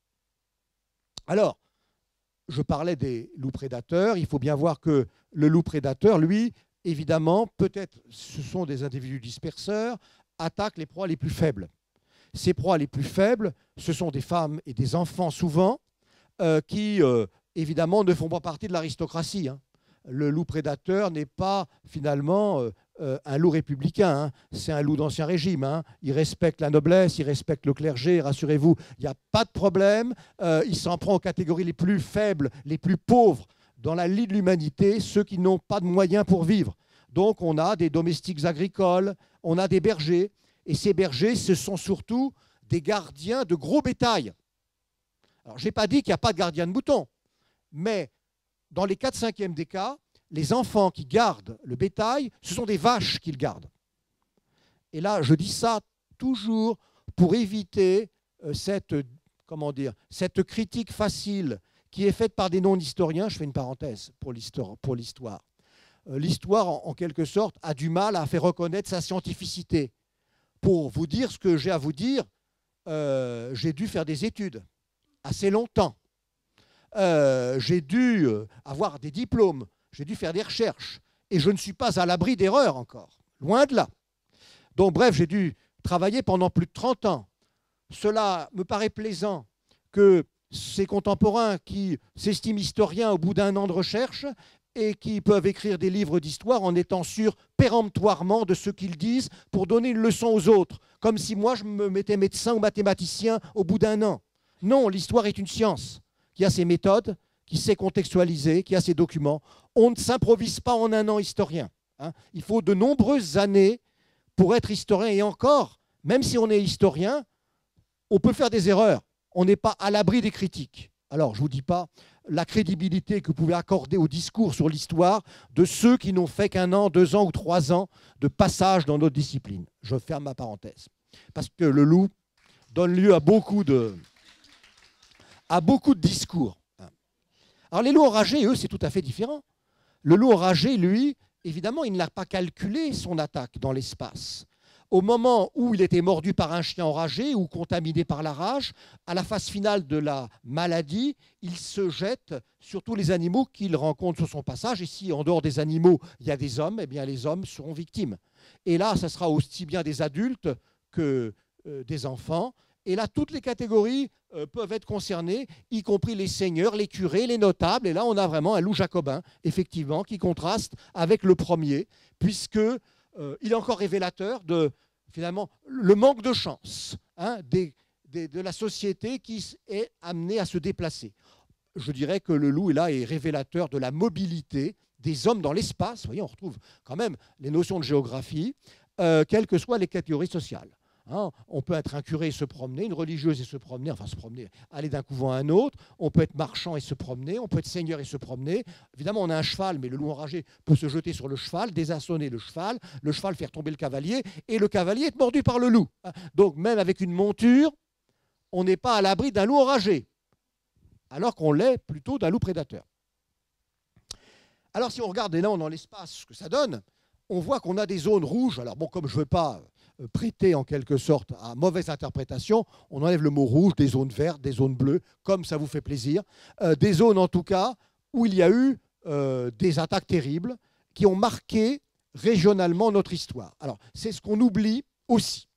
Alors, je parlais des loups prédateurs. Il faut bien voir que le loup prédateur, lui, évidemment, peut-être ce sont des individus disperseurs, attaquent les proies les plus faibles. Ces proies les plus faibles, ce sont des femmes et des enfants souvent, euh, qui euh, évidemment ne font pas partie de l'aristocratie, hein. Le loup prédateur n'est pas finalement euh, euh, un loup républicain, hein. C'est un loup d'ancien régime, hein. Il respecte la noblesse, il respecte le clergé, rassurez-vous, il n'y a pas de problème. Euh, il s'en prend aux catégories les plus faibles, les plus pauvres, dans la lie de l'humanité, ceux qui n'ont pas de moyens pour vivre. Donc on a des domestiques agricoles, on a des bergers, et ces bergers, ce sont surtout des gardiens de gros bétail. Alors je n'ai pas dit qu'il n'y a pas de gardien de moutons, mais dans les quatre cinquièmes des cas, les enfants qui gardent le bétail, ce sont des vaches qu'ils gardent. Et là, je dis ça toujours pour éviter euh, cette, comment dire, cette critique facile qui est faite par des non-historiens. Je fais une parenthèse pour l'histoire. Pour l'histoire. Euh, l'histoire, en, en quelque sorte, a du mal à faire reconnaître sa scientificité. Pour vous dire ce que j'ai à vous dire, euh, j'ai dû faire des études assez longtemps. Euh, j'ai dû avoir des diplômes, j'ai dû faire des recherches, et je ne suis pas à l'abri d'erreurs encore, loin de là. Donc bref, j'ai dû travailler pendant plus de trente ans. Cela me paraît plaisant que ces contemporains qui s'estiment historiens au bout d'un an de recherche et qui peuvent écrire des livres d'histoire en étant sûrs péremptoirement de ce qu'ils disent pour donner une leçon aux autres, comme si moi je me mettais médecin ou mathématicien au bout d'un an. Non, l'histoire est une science qui a ses méthodes, qui sait contextualiser, qui a ses documents. On ne s'improvise pas en un an historien, hein. Il faut de nombreuses années pour être historien. Et encore, même si on est historien, on peut faire des erreurs. On n'est pas à l'abri des critiques. Alors, je ne vous dis pas la crédibilité que vous pouvez accorder au discours sur l'histoire de ceux qui n'ont fait qu'un an, deux ans ou trois ans de passage dans notre discipline. Je ferme ma parenthèse. Parce que le loup donne lieu à beaucoup de... à beaucoup de discours. Alors les loups enragés, eux, c'est tout à fait différent. Le loup enragé, lui, évidemment, il n'a pas calculé son attaque dans l'espace. Au moment où il était mordu par un chien enragé ou contaminé par la rage, à la phase finale de la maladie, il se jette sur tous les animaux qu'il rencontre sur son passage. Et si en dehors des animaux, il y a des hommes, eh bien les hommes seront victimes. Et là, ça sera aussi bien des adultes que euh, des enfants. Et là, toutes les catégories euh, peuvent être concernées, y compris les seigneurs, les curés, les notables. Et là, on a vraiment un loup jacobin, effectivement, qui contraste avec le premier, puisque euh, il est encore révélateur de, finalement, le manque de chance, hein, des, des, de la société qui est amenée à se déplacer. Je dirais que le loup, là, est révélateur de la mobilité des hommes dans l'espace. Vous voyez, on retrouve quand même les notions de géographie, euh, quelles que soient les catégories sociales. Hein, on peut être un curé et se promener, une religieuse et se promener, enfin se promener, aller d'un couvent à un autre. On peut être marchand et se promener, on peut être seigneur et se promener. Évidemment, on a un cheval, mais le loup enragé peut se jeter sur le cheval, désarçonner le cheval, le cheval faire tomber le cavalier, et le cavalier est mordu par le loup. Donc même avec une monture, on n'est pas à l'abri d'un loup enragé, alors qu'on l'est plutôt d'un loup prédateur. Alors si on regarde là dans l'espace ce que ça donne, on voit qu'on a des zones rouges. Alors bon, comme je ne veux pas prêter en quelque sorte à mauvaise interprétation, on enlève le mot rouge, des zones vertes, des zones bleues, comme ça vous fait plaisir. Euh, des zones en tout cas où il y a eu euh, des attaques terribles qui ont marqué régionalement notre histoire. Alors c'est ce qu'on oublie aussi,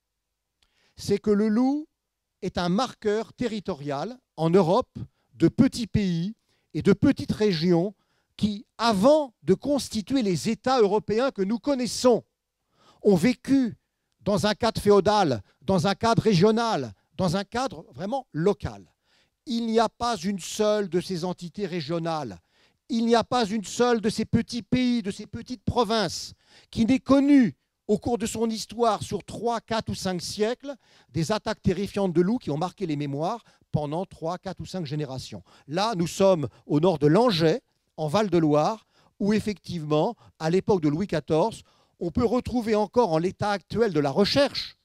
c'est que le loup est un marqueur territorial en Europe de petits pays et de petites régions qui, avant de constituer les États européens que nous connaissons, ont vécu dans un cadre féodal, dans un cadre régional, dans un cadre vraiment local. Il n'y a pas une seule de ces entités régionales, il n'y a pas une seule de ces petits pays, de ces petites provinces, qui n'ait connu au cours de son histoire, sur trois, quatre ou cinq siècles, des attaques terrifiantes de loups qui ont marqué les mémoires pendant trois, quatre ou cinq générations. Là, nous sommes au nord de Langeais, en Val-de-Loire, où effectivement, à l'époque de Louis quatorze, on peut retrouver encore en l'état actuel de la recherche,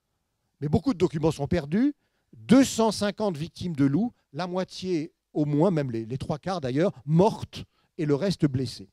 mais beaucoup de documents sont perdus, deux cent cinquante victimes de loups, la moitié au moins, même les, les trois quarts d'ailleurs, mortes et le reste blessées.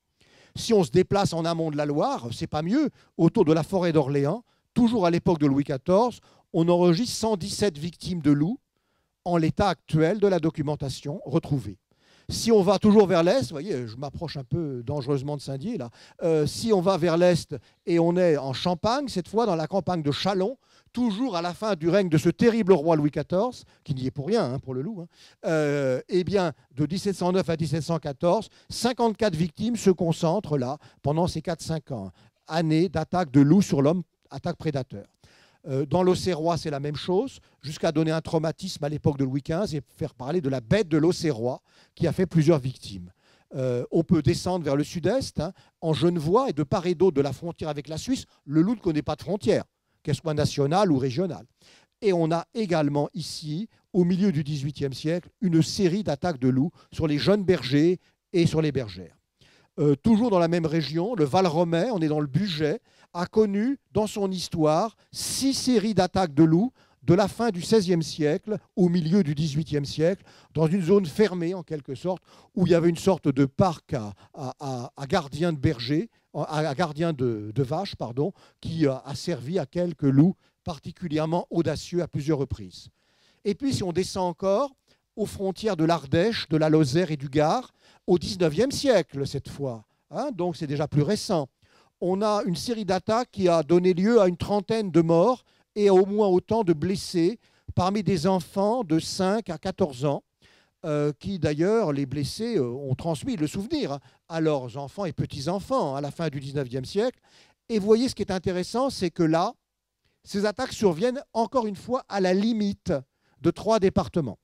Si on se déplace en amont de la Loire, c'est pas mieux, autour de la forêt d'Orléans, toujours à l'époque de Louis quatorze, on enregistre cent dix-sept victimes de loups en l'état actuel de la documentation retrouvée. Si on va toujours vers l'est, vous voyez, je m'approche un peu dangereusement de Saint-Dié, là. Euh, si on va vers l'est et on est en Champagne, cette fois dans la campagne de Châlons, toujours à la fin du règne de ce terrible roi Louis quatorze, qui n'y est pour rien, hein, pour le loup, hein, euh, eh bien, de mille sept cent neuf à mille sept cent quatorze, cinquante-quatre victimes se concentrent là pendant ces quatre cinq ans. Année d'attaque de loup sur l'homme, attaque prédateur. Euh, dans l'Auxerrois, c'est la même chose, jusqu'à donner un traumatisme à l'époque de Louis quinze et faire parler de la bête de l'Auxerrois qui a fait plusieurs victimes. Euh, on peut descendre vers le sud-est, hein, en Genevois, et de part et d'autre de la frontière avec la Suisse, le loup ne connaît pas de frontière, qu'elle soit nationale ou régionale. Et on a également ici, au milieu du dix-huitième siècle, une série d'attaques de loups sur les jeunes bergers et sur les bergères. Euh, toujours dans la même région, le Val-Romais, on est dans le Bugey, a connu dans son histoire six séries d'attaques de loups de la fin du seizième siècle au milieu du dix-huitième siècle, dans une zone fermée en quelque sorte, où il y avait une sorte de parc à, à, à gardiens de bergers, à, à gardiens de, de vaches, pardon, qui a, a servi à quelques loups particulièrement audacieux à plusieurs reprises. Et puis si on descend encore, aux frontières de l'Ardèche, de la Lozère et du Gard, au dix-neuvième siècle cette fois, hein, donc c'est déjà plus récent. On a une série d'attaques qui a donné lieu à une trentaine de morts et à au moins autant de blessés parmi des enfants de cinq à quatorze ans, euh, qui d'ailleurs, les blessés, euh, ont transmis le souvenir, hein, à leurs enfants et petits-enfants à la fin du dix-neuvième siècle. Et vous voyez, ce qui est intéressant, c'est que là, ces attaques surviennent encore une fois à la limite de trois départements.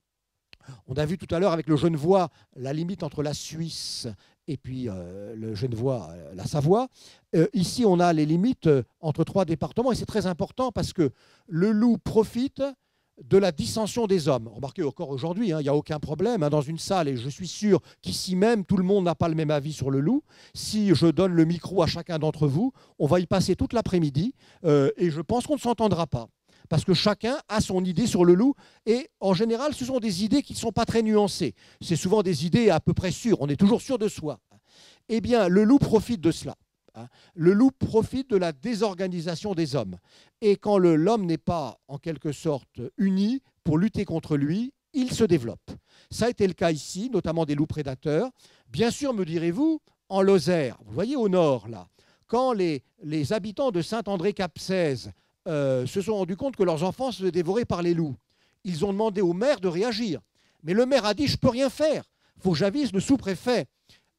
On a vu tout à l'heure avec le Genevois la limite entre la Suisse et puis euh, le Genevois, euh, la Savoie. Euh, ici, on a les limites euh, entre trois départements et c'est très important parce que le loup profite de la dissension des hommes. Remarquez encore aujourd'hui, hein, il n'y a aucun problème, hein, dans une salle, et je suis sûr qu'ici même, tout le monde n'a pas le même avis sur le loup. Si je donne le micro à chacun d'entre vous, on va y passer toute l'après-midi euh, et je pense qu'on ne s'entendra pas. Parce que chacun a son idée sur le loup, et en général, ce sont des idées qui ne sont pas très nuancées. C'est souvent des idées à peu près sûres, on est toujours sûr de soi. Eh bien, le loup profite de cela. Le loup profite de la désorganisation des hommes. Et quand l'homme n'est pas, en quelque sorte, uni pour lutter contre lui, il se développe. Ça a été le cas ici, notamment des loups prédateurs. Bien sûr, me direz-vous, en Lozère, vous voyez au nord, là, quand les, les habitants de Saint-André-Cap-Seize Euh, se sont rendus compte que leurs enfants se faisaient dévorer par les loups. Ils ont demandé au maire de réagir. Mais le maire a dit « je ne peux rien faire, il faut que j'avise le sous-préfet euh, ».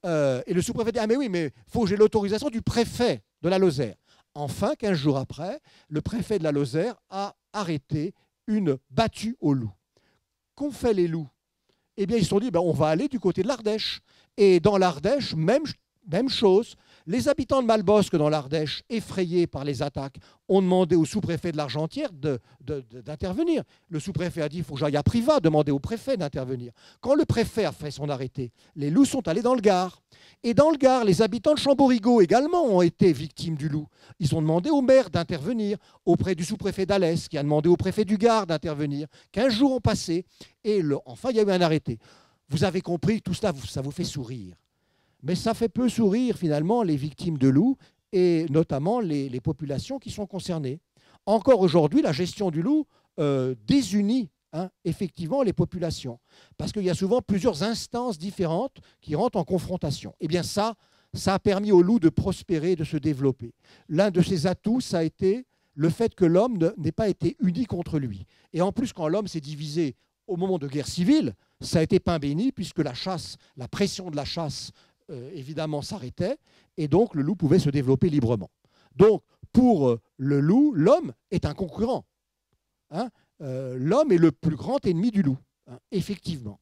Et le sous-préfet dit « ah mais oui, mais il faut que j'ai l'autorisation du préfet de la Lozère ». Enfin, quinze jours après, le préfet de la Lozère a arrêté une battue aux loups. Qu'ont fait les loups? Eh bien, ils se sont dit ben, on va aller du côté de l'Ardèche. Et dans l'Ardèche, même, même chose. Les habitants de Malbosque, dans l'Ardèche, effrayés par les attaques, ont demandé au sous-préfet de l'Argentière d'intervenir. Le sous-préfet a dit « il faut que j'aille à Privas demander au préfet d'intervenir ». Quand le préfet a fait son arrêté, les loups sont allés dans le Gard. Et dans le Gard, les habitants de Chamborigot également ont été victimes du loup. Ils ont demandé au maire d'intervenir, auprès du sous-préfet d'Alès, qui a demandé au préfet du Gard d'intervenir. quinze jours ont passé et le, enfin, il y a eu un arrêté. Vous avez compris, tout cela, ça vous fait sourire. Mais ça fait peu sourire finalement les victimes de loups et notamment les, les populations qui sont concernées. Encore aujourd'hui, la gestion du loup euh, désunit hein, effectivement les populations parce qu'il y a souvent plusieurs instances différentes qui rentrent en confrontation. Eh bien ça, ça a permis au loup de prospérer, de se développer. L'un de ses atouts, ça a été le fait que l'homme n'ait pas été uni contre lui. Et en plus, quand l'homme s'est divisé au moment de guerre civile, ça a été pain béni puisque la chasse, la pression de la chasse, Euh, évidemment s'arrêtait et donc le loup pouvait se développer librement. Donc pour euh, le loup, l'homme est un concurrent. Hein euh, l'homme est le plus grand ennemi du loup, hein, effectivement.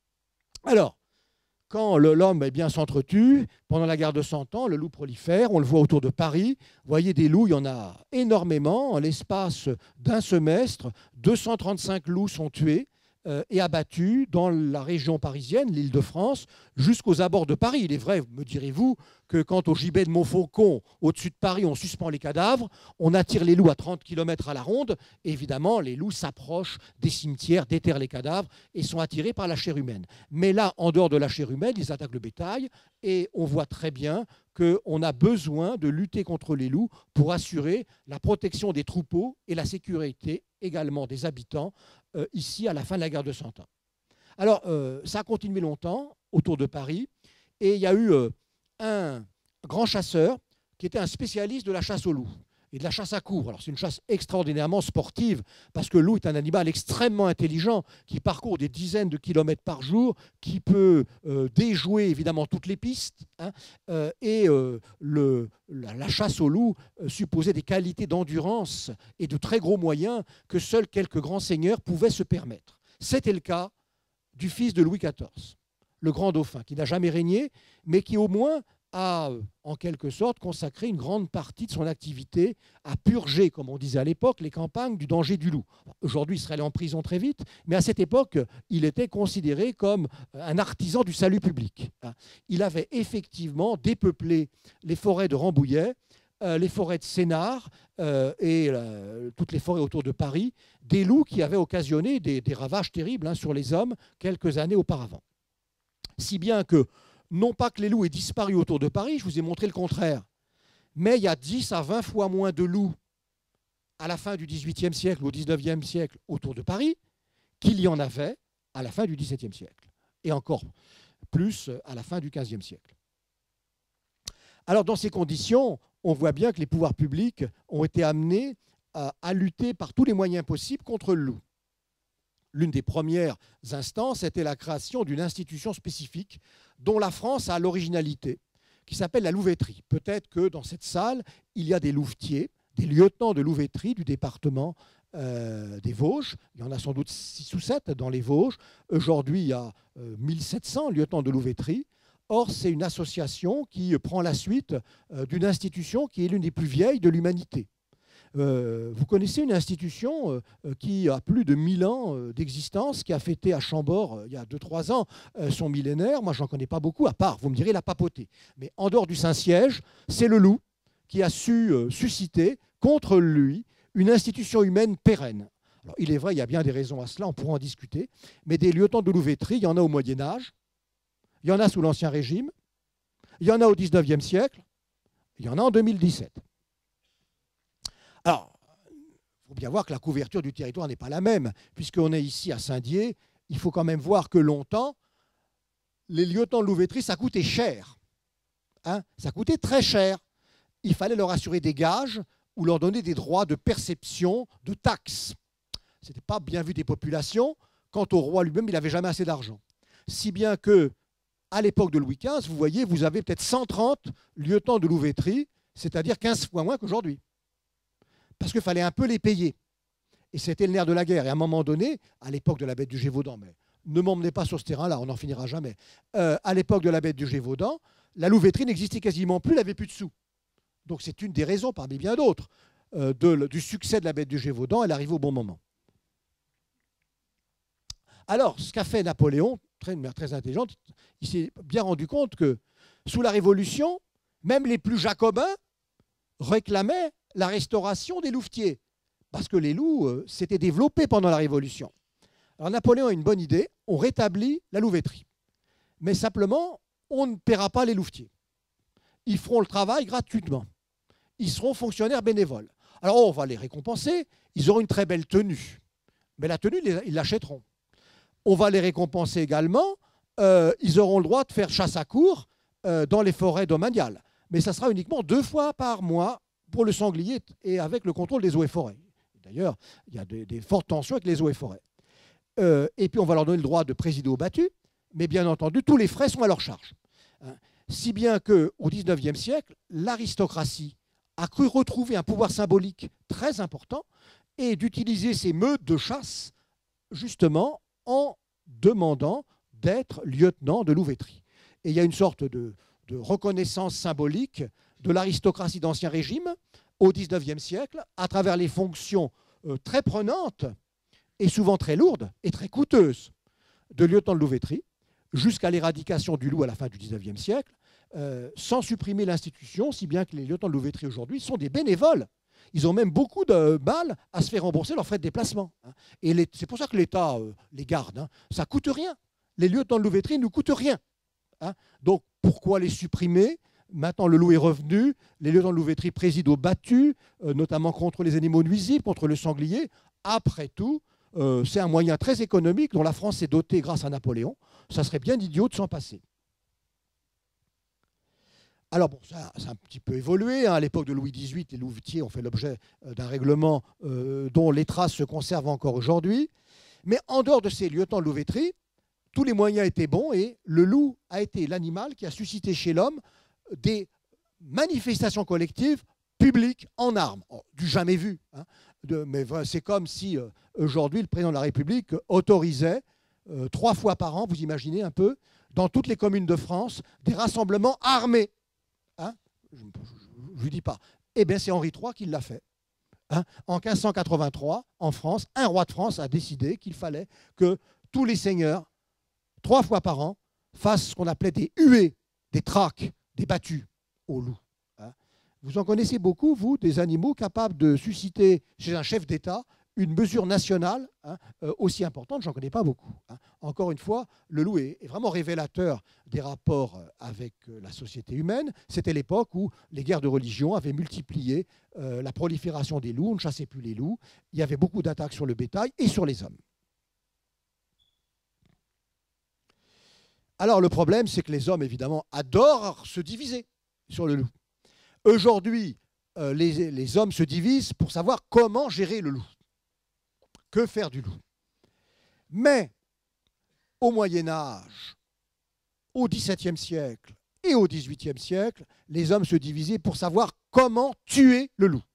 Alors, quand l'homme eh bien s'entretue, pendant la guerre de Cent Ans, le loup prolifère, on le voit autour de Paris. Vous voyez des loups, il y en a énormément. En l'espace d'un semestre, deux cent trente-cinq loups sont tués et abattus dans la région parisienne, l'Île-de-France, jusqu'aux abords de Paris. Il est vrai, me direz-vous, que quand au gibet de Montfaucon, au-dessus de Paris, on suspend les cadavres, on attire les loups à trente kilomètres à la ronde, et évidemment, les loups s'approchent des cimetières, déterrent les cadavres et sont attirés par la chair humaine. Mais là, en dehors de la chair humaine, ils attaquent le bétail, et on voit très bien qu'on a besoin de lutter contre les loups pour assurer la protection des troupeaux et la sécurité également des habitants euh, ici à la fin de la guerre de Cent Ans. Alors, euh, ça a continué longtemps autour de Paris. Et il y a eu euh, un grand chasseur qui était un spécialiste de la chasse au loup et de la chasse à courre. Alors c'est une chasse extraordinairement sportive parce que le loup est un animal extrêmement intelligent qui parcourt des dizaines de kilomètres par jour, qui peut euh, déjouer évidemment toutes les pistes. Hein, euh, et euh, le, la, la chasse au loup euh, supposait des qualités d'endurance et de très gros moyens que seuls quelques grands seigneurs pouvaient se permettre. C'était le cas du fils de Louis quatorze, le grand dauphin, qui n'a jamais régné, mais qui au moins a, en quelque sorte, consacré une grande partie de son activité à purger, comme on disait à l'époque, les campagnes du danger du loup. Aujourd'hui, il serait allé en prison très vite, mais à cette époque, il était considéré comme un artisan du salut public. Il avait effectivement dépeuplé les forêts de Rambouillet, euh, les forêts de Sénart euh, et euh, toutes les forêts autour de Paris, des loups qui avaient occasionné des, des ravages terribles hein, sur les hommes quelques années auparavant. Si bien que non pas que les loups aient disparu autour de Paris, je vous ai montré le contraire, mais il y a dix à vingt fois moins de loups à la fin du dix-huitième siècle ou au dix-neuvième siècle autour de Paris qu'il y en avait à la fin du dix-septième siècle, et encore plus à la fin du quinzième siècle. Alors dans ces conditions, on voit bien que les pouvoirs publics ont été amenés à, à lutter par tous les moyens possibles contre le loup. L'une des premières instances était la création d'une institution spécifique dont la France a l'originalité, qui s'appelle la louveterie. Peut-être que dans cette salle, il y a des louvetiers, des lieutenants de louveterie du département euh, des Vosges. Il y en a sans doute six ou sept dans les Vosges. Aujourd'hui, il y a euh, mille sept cents lieutenants de louveterie. Or, c'est une association qui prend la suite euh, d'une institution qui est l'une des plus vieilles de l'humanité. Euh, vous connaissez une institution euh, qui a plus de mille ans euh, d'existence, qui a fêté à Chambord euh, il y a deux trois ans euh, son millénaire. Moi, j'en connais pas beaucoup, à part, vous me direz, la papauté. Mais en dehors du Saint-Siège, c'est le loup qui a su euh, susciter contre lui une institution humaine pérenne. Alors, il est vrai, il y a bien des raisons à cela, on pourra en discuter, mais des lieutenants de louveterie, il y en a au Moyen-Âge, il y en a sous l'Ancien Régime, il y en a au dix-neuvième siècle, il y en a en deux mille dix-sept. Alors, il faut bien voir que la couverture du territoire n'est pas la même. Puisqu'on est ici à Saint-Dié, il faut quand même voir que longtemps, les lieutenants de louveterie, ça coûtait cher. Hein, ça coûtait très cher. Il fallait leur assurer des gages ou leur donner des droits de perception de taxes. Ce n'était pas bien vu des populations. Quant au roi lui-même, il n'avait jamais assez d'argent. Si bien que, à l'époque de Louis quinze, vous voyez, vous avez peut-être cent trente lieutenants de louveterie, c'est-à-dire quinze fois moins qu'aujourd'hui. Parce qu'il fallait un peu les payer. Et c'était le nerf de la guerre. Et à un moment donné, à l'époque de la bête du Gévaudan, mais ne m'emmenez pas sur ce terrain-là, on n'en finira jamais. Euh, à l'époque de la bête du Gévaudan, la louveterie n'existait quasiment plus, elle n'avait plus de sous. Donc c'est une des raisons, parmi bien d'autres, euh, de, du succès de la bête du Gévaudan. Elle arrive au bon moment. Alors, ce qu'a fait Napoléon, très, une mère très intelligente, il s'est bien rendu compte que sous la Révolution, même les plus jacobins réclamaient la restauration des louvetiers, parce que les loups euh, s'étaient développés pendant la Révolution. Alors Napoléon a une bonne idée, on rétablit la louveterie. Mais simplement, on ne paiera pas les louvetiers. Ils feront le travail gratuitement. Ils seront fonctionnaires bénévoles. Alors on va les récompenser, ils auront une très belle tenue. Mais la tenue, ils l'achèteront. On va les récompenser également, euh, ils auront le droit de faire chasse à courre euh, dans les forêts domaniales. Mais ça sera uniquement deux fois par mois pour le sanglier et avec le contrôle des eaux et forêts. D'ailleurs, il y a des, des fortes tensions avec les eaux et forêts. Euh, et puis, on va leur donner le droit de présider au battu, mais bien entendu, tous les frais sont à leur charge. Hein. Si bien qu'au dix-neuvième siècle, l'aristocratie a cru retrouver un pouvoir symbolique très important et d'utiliser ces meutes de chasse, justement, en demandant d'être lieutenant de louveterie. Et il y a une sorte de, de reconnaissance symbolique de l'aristocratie d'Ancien Régime au dix-neuvième siècle, à travers les fonctions euh, très prenantes et souvent très lourdes et très coûteuses de lieutenant de louveterie, jusqu'à l'éradication du loup à la fin du dix-neuvième siècle, euh, sans supprimer l'institution, si bien que les lieutenants de louveterie aujourd'hui sont des bénévoles. Ils ont même beaucoup de mal à se faire rembourser leurs frais de déplacement. Hein. Et c'est pour ça que l'État euh, les garde. Hein. Ça ne coûte rien. Les lieutenants de louveterie ne coûtent rien. Hein. Donc pourquoi les supprimer ? Maintenant, le loup est revenu. Les lieutenants de louveterie président au battu, euh, notamment contre les animaux nuisibles, contre le sanglier. Après tout, euh, c'est un moyen très économique dont la France s'est dotée grâce à Napoléon. ça serait bien idiot de s'en passer. Alors bon, ça, ça a un petit peu évolué. Hein. À l'époque de Louis dix-huit, les louvetiers ont fait l'objet d'un règlement euh, dont les traces se conservent encore aujourd'hui. Mais en dehors de ces lieutenants de louveterie, tous les moyens étaient bons et le loup a été l'animal qui a suscité chez l'homme des manifestations collectives publiques en armes. Oh, du jamais vu. Hein. De, mais c'est comme si euh, aujourd'hui le président de la République autorisait euh, trois fois par an, vous imaginez un peu, dans toutes les communes de France, des rassemblements armés. Hein, je ne lui dis pas. Eh bien, c'est Henri trois qui l'a fait. Hein, en quinze cent quatre-vingt-trois, en France, un roi de France a décidé qu'il fallait que tous les seigneurs, trois fois par an, fassent ce qu'on appelait des huées, des traques, des battues au loup. Hein. Vous en connaissez beaucoup, vous, des animaux capables de susciter chez un chef d'État une mesure nationale hein, euh, aussi importante, j'en connais pas beaucoup. Hein. Encore une fois, le loup est, est vraiment révélateur des rapports avec euh, la société humaine. C'était l'époque où les guerres de religion avaient multiplié euh, la prolifération des loups, on ne chassait plus les loups, il y avait beaucoup d'attaques sur le bétail et sur les hommes. Alors le problème, c'est que les hommes, évidemment, adorent se diviser sur le loup. Aujourd'hui, euh, les, les hommes se divisent pour savoir comment gérer le loup. Que faire du loup? Mais au Moyen-Âge, au dix-septième siècle et au dix-huitième siècle, les hommes se divisaient pour savoir comment tuer le loup.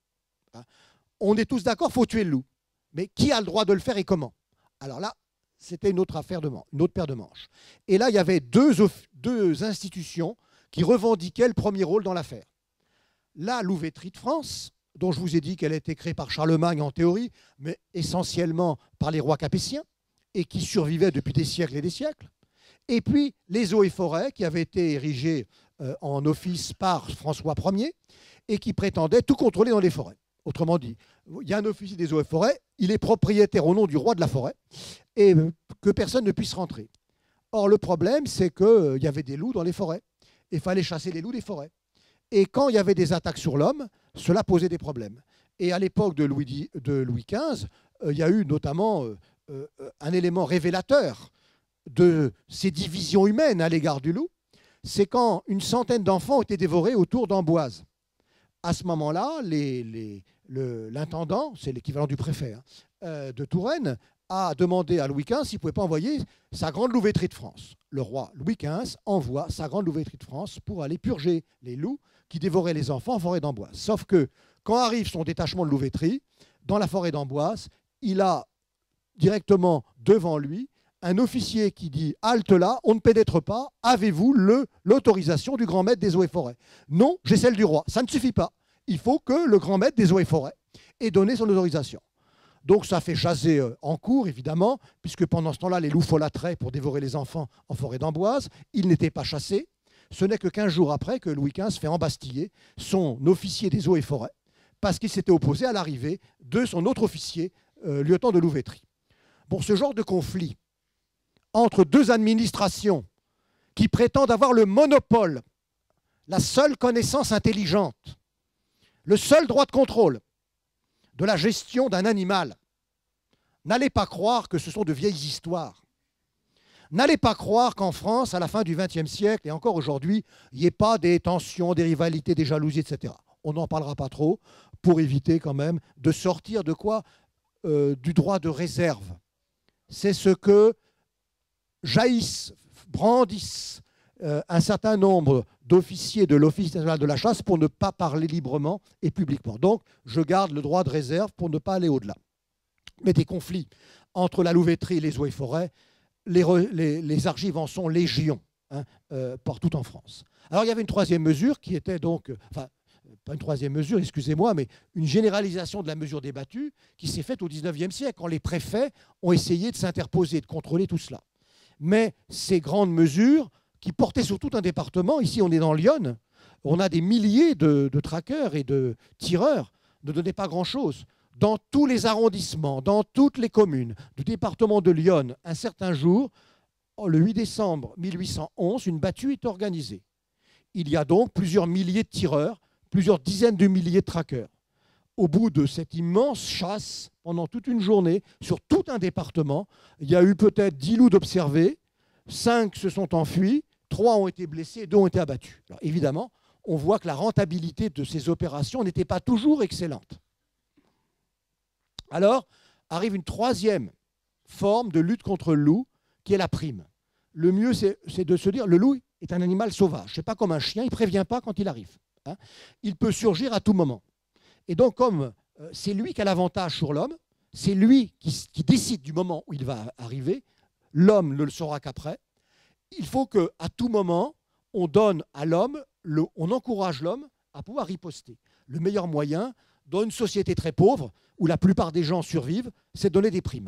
On est tous d'accord, il faut tuer le loup. Mais qui a le droit de le faire et comment? Alors là, c'était une autre affaire de manche, une autre paire de manches. Et là, il y avait deux, deux institutions qui revendiquaient le premier rôle dans l'affaire. La louveterie de France, dont je vous ai dit qu'elle a été créée par Charlemagne en théorie, mais essentiellement par les rois capétiens, et qui survivaient depuis des siècles et des siècles. Et puis les eaux et forêts, qui avaient été érigées euh, en office par François Ier, et qui prétendaient tout contrôler dans les forêts. Autrement dit, il y a un officier des eaux et forêts, il est propriétaire au nom du roi de la forêt, et que personne ne puisse rentrer. Or, le problème, c'est qu'il euh, y avait des loups dans les forêts, et il fallait chasser les loups des forêts. Et quand il y avait des attaques sur l'homme, cela posait des problèmes. Et à l'époque de Louis, de Louis quinze, euh, il y a eu notamment euh, euh, un élément révélateur de ces divisions humaines à l'égard du loup, c'est quand une centaine d'enfants ont été dévorés autour d'Amboise. À ce moment-là, l'intendant, c'est l'équivalent du préfet hein, euh, de Touraine, a demandé à Louis quinze s'il ne pouvait pas envoyer sa grande louveterie de France. Le roi Louis quinze envoie sa grande louveterie de France pour aller purger les loups qui dévoraient les enfants en forêt d'Amboise. Sauf que quand arrive son détachement de louveterie, dans la forêt d'Amboise, il a directement devant lui un officier qui dit « Halte là, on ne pénètre pas, avez-vous l'autorisation du grand maître des eaux et forêts ?» Non, j'ai celle du roi. Ça ne suffit pas. Il faut que le grand maître des eaux et forêts ait donné son autorisation. Donc ça fait jaser en cours, évidemment, puisque pendant ce temps-là, les loups folâtraient pour dévorer les enfants en forêt d'Amboise. Ils n'étaient pas chassés. Ce n'est que quinze jours après que Louis quinze fait embastiller son officier des eaux et forêts, parce qu'il s'était opposé à l'arrivée de son autre officier, euh, lieutenant de louveterie. Bon, ce genre de conflit entre deux administrations qui prétendent avoir le monopole, la seule connaissance intelligente, le seul droit de contrôle de la gestion d'un animal. N'allez pas croire que ce sont de vieilles histoires. N'allez pas croire qu'en France, à la fin du vingtième siècle, et encore aujourd'hui, il n'y ait pas des tensions, des rivalités, des jalousies, et cetera. On n'en parlera pas trop pour éviter quand même de sortir de quoi euh, du droit de réserve. C'est ce que jaillissent, brandissent euh, un certain nombre d'officiers de l'Office national de la chasse pour ne pas parler librement et publiquement. Donc, je garde le droit de réserve pour ne pas aller au-delà. Mais des conflits entre la louveterie et les eaux et forêts, les, les, les archives en sont légion hein, euh, partout en France. Alors, il y avait une troisième mesure qui était donc, enfin, pas une troisième mesure, excusez-moi, mais une généralisation de la mesure des battues qui s'est faite au dix-neuvième siècle, quand les préfets ont essayé de s'interposer, de contrôler tout cela. Mais ces grandes mesures qui portaient sur tout un département, ici on est dans l'Yonne, on a des milliers de, de traqueurs et de tireurs, ne donnaient pas grand-chose. Dans tous les arrondissements, dans toutes les communes du département de l'Yonne, un certain jour, le huit décembre mille huit cent onze, une battue est organisée. Il y a donc plusieurs milliers de tireurs, plusieurs dizaines de milliers de traqueurs. Au bout de cette immense chasse, pendant toute une journée, sur tout un département, il y a eu peut-être dix loups d'observés, cinq se sont enfuis, trois ont été blessés et deux ont été abattus. Alors, évidemment, on voit que la rentabilité de ces opérations n'était pas toujours excellente. Alors, arrive une troisième forme de lutte contre le loup, qui est la prime. Le mieux, c'est de se dire, le loup est un animal sauvage. Ce n'est pas comme un chien, il ne prévient pas quand il arrive. Hein. Il peut surgir à tout moment. Et donc, comme euh, c'est lui qui a l'avantage sur l'homme, c'est lui qui, qui décide du moment où il va arriver, l'homme ne le saura qu'après, il faut qu'à tout moment, on donne à l'homme, on encourage l'homme à pouvoir riposter. Le meilleur moyen, dans une société très pauvre, où la plupart des gens survivent, c'est de donner des primes.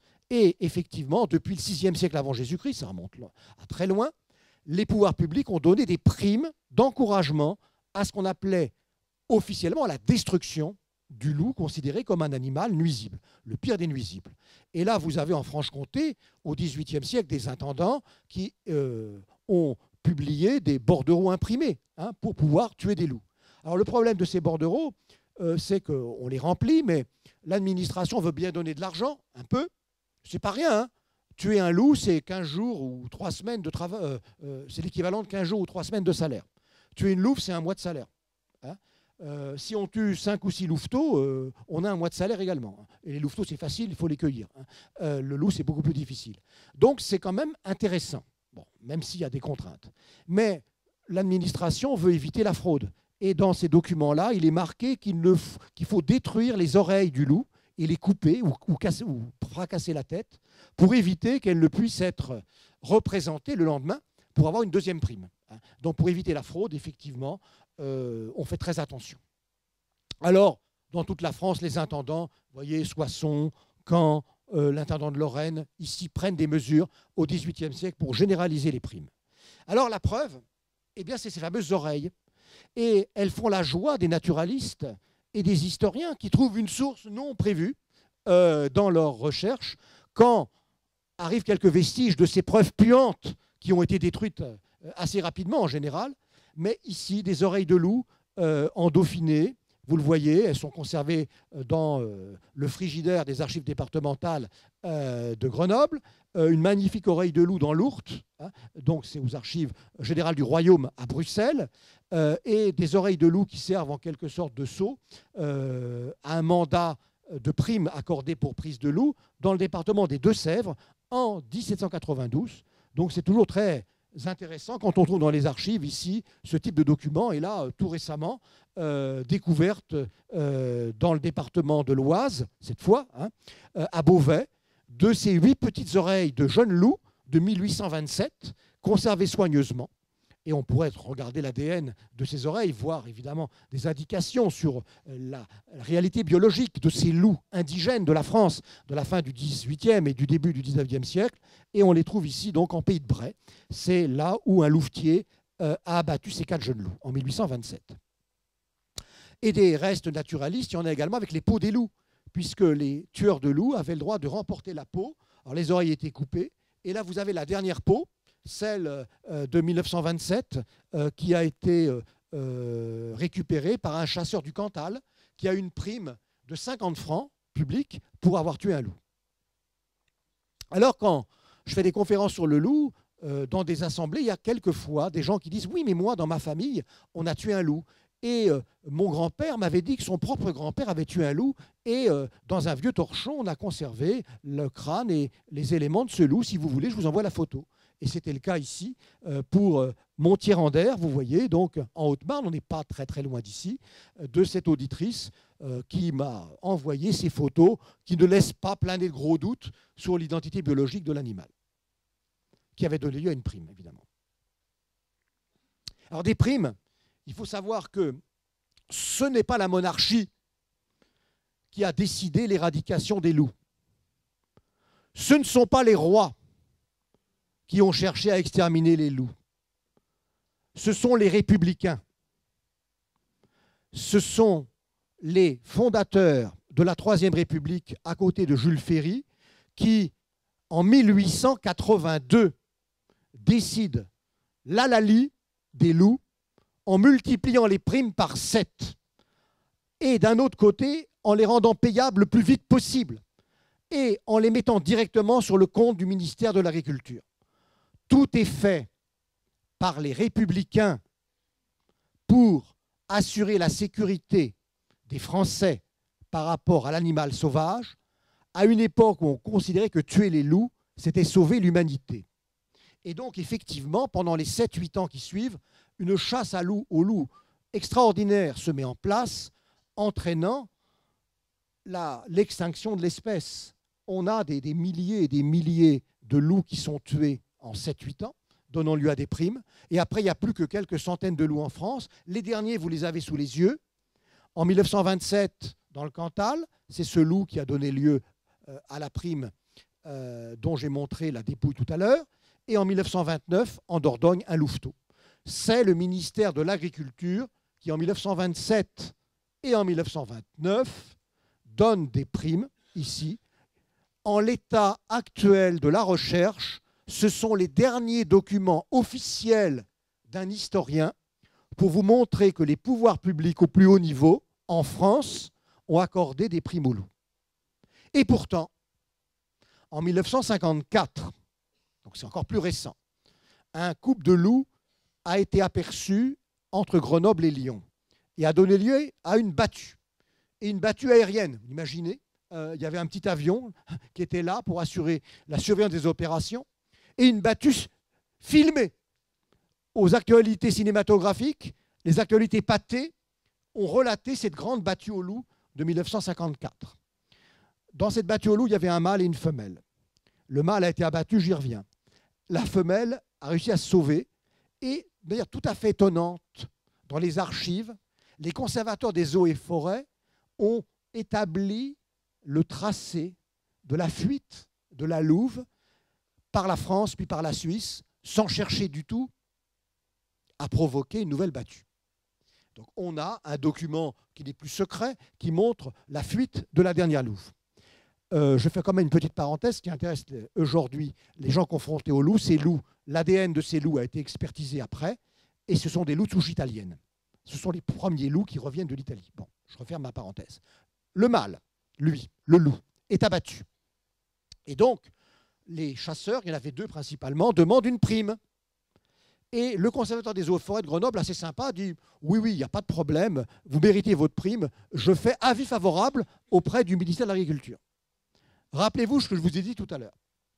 Et effectivement, depuis le sixième siècle avant Jésus-Christ, ça remonte à très loin, les pouvoirs publics ont donné des primes d'encouragement à ce qu'on appelait officiellement la destruction du loup, considéré comme un animal nuisible, le pire des nuisibles. Et là, vous avez en Franche-Comté, au dix-huitième siècle, des intendants qui euh, ont publié des bordereaux imprimés hein, pour pouvoir tuer des loups. Alors le problème de ces bordereaux, euh, c'est qu'on les remplit, mais l'administration veut bien donner de l'argent, un peu. C'est pas rien. Hein. Tuer un loup, c'est quinze jours ou trois semaines de travail. Euh, euh, c'est l'équivalent de quinze jours ou trois semaines de salaire. Tuer une louve, c'est un mois de salaire. Hein. Euh, si on tue cinq ou six louveteaux, euh, on a un mois de salaire également. Et les louveteaux, c'est facile, il faut les cueillir. Hein. Euh, le loup, c'est beaucoup plus difficile. Donc, c'est quand même intéressant, bon, même s'il y a des contraintes. Mais l'administration veut éviter la fraude. Et dans ces documents-là, il est marqué qu'il qu'il faut détruire les oreilles du loup et les couper ou, ou, casser, ou fracasser la tête pour éviter qu'elle ne puisse être représentée le lendemain pour avoir une deuxième prime. Donc, pour éviter la fraude, effectivement, euh, on fait très attention. Alors, dans toute la France, les intendants, vous voyez, Soissons, Caen, euh, l'intendant de Lorraine, ici, prennent des mesures au dix-huitième siècle pour généraliser les primes. Alors, la preuve, eh bien, c'est ces fameuses oreilles. Et elles font la joie des naturalistes et des historiens qui trouvent une source non prévue euh, dans leurs recherches quand arrivent quelques vestiges de ces preuves puantes qui ont été détruites euh, assez rapidement en général. Mais ici, des oreilles de loup euh, en Dauphiné, vous le voyez, elles sont conservées dans euh, le frigidaire des archives départementales euh, de Grenoble. Euh, une magnifique oreille de loup dans l'Ourthe, hein, donc c'est aux archives générales du Royaume à Bruxelles, euh, et des oreilles de loup qui servent en quelque sorte de sceau euh, à un mandat de prime accordé pour prise de loup dans le département des Deux-Sèvres en mille sept cent quatre-vingt-douze. Donc c'est toujours très intéressant quand on trouve dans les archives ici ce type de document. Et là, tout récemment, euh, découverte euh, dans le département de l'Oise, cette fois, hein, euh, à Beauvais, de ces huit petites oreilles de jeunes loups de mille huit cent vingt-sept, conservées soigneusement. Et on pourrait regarder l'A D N de ces oreilles, voir évidemment des indications sur la réalité biologique de ces loups indigènes de la France de la fin du dix-huitième et du début du dix-neuvième siècle. Et on les trouve ici donc en Pays de Bray. C'est là où un louvetier euh, a abattu ces quatre jeunes loups en mille huit cent vingt-sept. Et des restes naturalistes, il y en a également avec les peaux des loups, puisque les tueurs de loups avaient le droit de remporter la peau. Alors les oreilles étaient coupées. Et là, vous avez la dernière peau, celle de mille neuf cent vingt-sept, euh, qui a été euh, récupérée par un chasseur du Cantal, qui a une prime de cinquante francs publics pour avoir tué un loup. Alors, quand je fais des conférences sur le loup, euh, dans des assemblées, il y a quelquefois des gens qui disent « Oui, mais moi, dans ma famille, on a tué un loup. » Et euh, mon grand-père m'avait dit que son propre grand-père avait tué un loup. Et euh, dans un vieux torchon, on a conservé le crâne et les éléments de ce loup. Si vous voulez, je vous envoie la photo. Et c'était le cas ici euh, pour euh, Montier-en-Der, vous voyez, donc en Haute-Marne, on n'est pas très très loin d'ici, euh, de cette auditrice euh, qui m'a envoyé ces photos qui ne laissent pas planer de gros doutes sur l'identité biologique de l'animal, qui avait donné lieu à une prime, évidemment. Alors des primes, il faut savoir que ce n'est pas la monarchie qui a décidé l'éradication des loups. Ce ne sont pas les rois qui ont cherché à exterminer les loups. Ce sont les républicains. Ce sont les fondateurs de la Troisième République à côté de Jules Ferry qui, en mille huit cent quatre-vingt-deux, décident l'hallali des loups en multipliant les primes par sept et d'un autre côté en les rendant payables le plus vite possible et en les mettant directement sur le compte du ministère de l'Agriculture. tout est fait par les républicains pour assurer la sécurité des Français par rapport à l'animal sauvage, à une époque où on considérait que tuer les loups, c'était sauver l'humanité. Et donc, effectivement, pendant les sept huit ans qui suivent, une chasse à loup, au loup extraordinaire se met en place, entraînant l'extinction de l'espèce. On a des, des milliers et des milliers de loups qui sont tués en sept huit ans, donnant lieu à des primes. Et après, il n'y a plus que quelques centaines de loups en France. Les derniers, vous les avez sous les yeux. En mille neuf cent vingt-sept, dans le Cantal, c'est ce loup qui a donné lieu euh, à la prime euh, dont j'ai montré la dépouille tout à l'heure. Et en mille neuf cent vingt-neuf, en Dordogne, un louveteau. C'est le ministère de l'Agriculture qui, en mille neuf cent vingt-sept et en mille neuf cent vingt-neuf, donne des primes, ici. En l'état actuel de la recherche, ce sont les derniers documents officiels d'un historien pour vous montrer que les pouvoirs publics au plus haut niveau, en France, ont accordé des primes aux loups. Et pourtant, en mille neuf cent cinquante-quatre, donc c'est encore plus récent, un couple de loups a été aperçu entre Grenoble et Lyon et a donné lieu à une battue. Et une battue aérienne, vous imaginez, euh, il y avait un petit avion qui était là pour assurer la surveillance des opérations, et une battue filmée. Aux actualités cinématographiques, les actualités pâtées ont relaté cette grande battue au loup de mille neuf cent cinquante-quatre. Dans cette battue au loup, il y avait un mâle et une femelle. Le mâle a été abattu, j'y reviens. La femelle a réussi à se sauver et, de manière tout à fait étonnante, dans les archives, les conservateurs des eaux et forêts ont établi le tracé de la fuite de la louve par la France puis par la Suisse, sans chercher du tout à provoquer une nouvelle battue. Donc on a un document qui n'est plus secret, qui montre la fuite de la dernière louve. Euh, je fais quand même une petite parenthèse qui intéresse aujourd'hui les gens confrontés aux loups. Ces loups, l'A D N de ces loups a été expertisé après, et ce sont des loups de souche italienne. Ce sont les premiers loups qui reviennent de l'Italie. Bon, je referme ma parenthèse. Le mâle, lui, le loup, est abattu. Et donc, les chasseurs, il y en avait deux principalement, demandent une prime. Et le conservateur des eaux et forêts de Grenoble, assez sympa, dit « Oui, oui, il n'y a pas de problème, vous méritez votre prime, je fais avis favorable auprès du ministère de l'Agriculture. » Rappelez-vous ce que je vous ai dit tout à l'heure.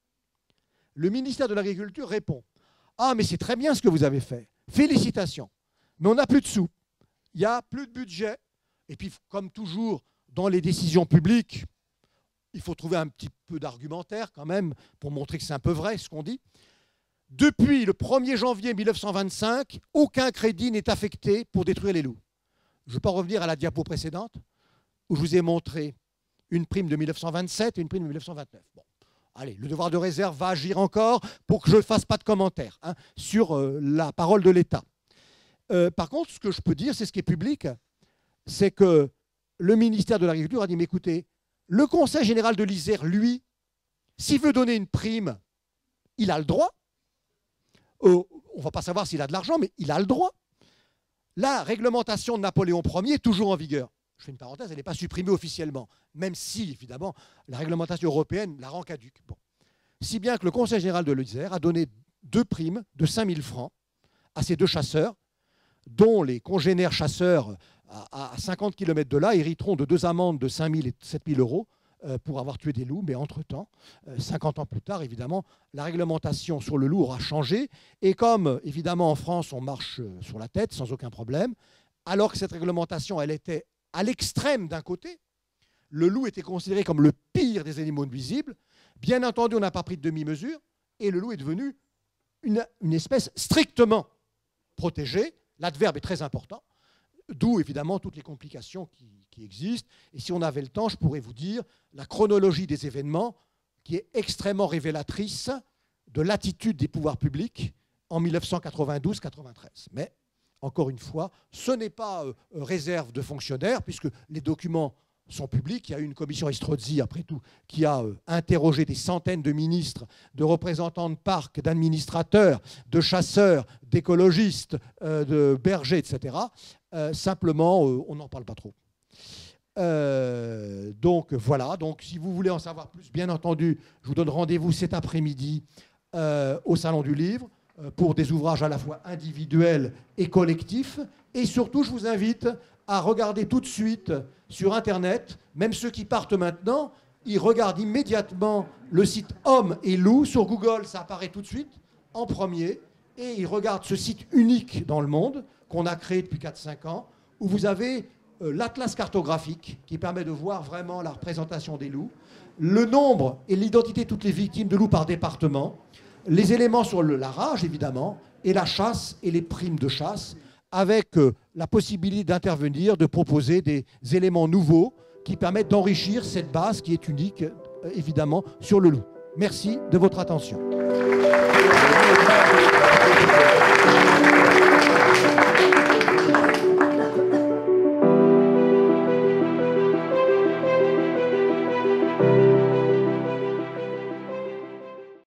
Le ministère de l'Agriculture répond « Ah, mais c'est très bien ce que vous avez fait, félicitations, mais on n'a plus de sous, il n'y a plus de budget. » Et puis, comme toujours, dans les décisions publiques, il faut trouver un petit peu d'argumentaire quand même pour montrer que c'est un peu vrai ce qu'on dit. Depuis le premier janvier mille neuf cent vingt-cinq, aucun crédit n'est affecté pour détruire les loups. Je ne vais pas revenir à la diapo précédente où je vous ai montré une prime de mille neuf cent vingt-sept et une prime de mille neuf cent vingt-neuf. Bon, allez, le devoir de réserve va agir encore pour que je ne fasse pas de commentaires hein, sur euh, la parole de l'État. Euh, par contre, ce que je peux dire, c'est ce qui est public, c'est que le ministère de l'Agriculture a dit, mais écoutez, le Conseil général de l'Isère, lui, s'il veut donner une prime, il a le droit. Euh, on ne va pas savoir s'il a de l'argent, mais il a le droit. La réglementation de Napoléon Ier est toujours en vigueur. Je fais une parenthèse, elle n'est pas supprimée officiellement, même si, évidemment, la réglementation européenne la rend caduque. Bon. Si bien que le Conseil général de l'Isère a donné deux primes de cinq mille francs à ces deux chasseurs, dont les congénères chasseurs à cinquante kilomètres de là hériteront de deux amendes de cinq mille et sept mille euros pour avoir tué des loups. Mais entre-temps, cinquante ans plus tard, évidemment, la réglementation sur le loup aura changé. Et comme, évidemment, en France, on marche sur la tête sans aucun problème, alors que cette réglementation, elle était à l'extrême d'un côté, le loup était considéré comme le pire des animaux nuisibles. Bien entendu, on n'a pas pris de demi-mesure et le loup est devenu une, une espèce strictement protégée. L'adverbe est très important. D'où, évidemment, toutes les complications qui, qui existent. Et si on avait le temps, je pourrais vous dire la chronologie des événements qui est extrêmement révélatrice de l'attitude des pouvoirs publics en mille neuf cent quatre-vingt-douze quatre-vingt-treize. Mais, encore une fois, ce n'est pas euh, réserve de fonctionnaires, puisque les documents sont publics. Il y a eu une commission Estrozzi, après tout, qui a euh, interrogé des centaines de ministres, de représentants de parcs, d'administrateurs, de chasseurs, d'écologistes, euh, de bergers, et cetera. Euh, simplement, euh, on n'en parle pas trop. Euh, donc voilà, donc si vous voulez en savoir plus, bien entendu, je vous donne rendez-vous cet après-midi euh, au Salon du Livre euh, pour des ouvrages à la fois individuels et collectifs. Et surtout, je vous invite à regarder tout de suite sur Internet, même ceux qui partent maintenant, ils regardent immédiatement le site Homme et Loup. Sur Google, ça apparaît tout de suite, en premier. Et ils regardent ce site unique dans le monde, qu'on a créé depuis quatre cinq ans, où vous avez euh, l'atlas cartographique, qui permet de voir vraiment la représentation des loups, le nombre et l'identité de toutes les victimes de loups par département, les éléments sur le, la rage, évidemment, et la chasse et les primes de chasse, avec euh, la possibilité d'intervenir, de proposer des éléments nouveaux qui permettent d'enrichir cette base qui est unique, euh, évidemment, sur le loup. Merci de votre attention.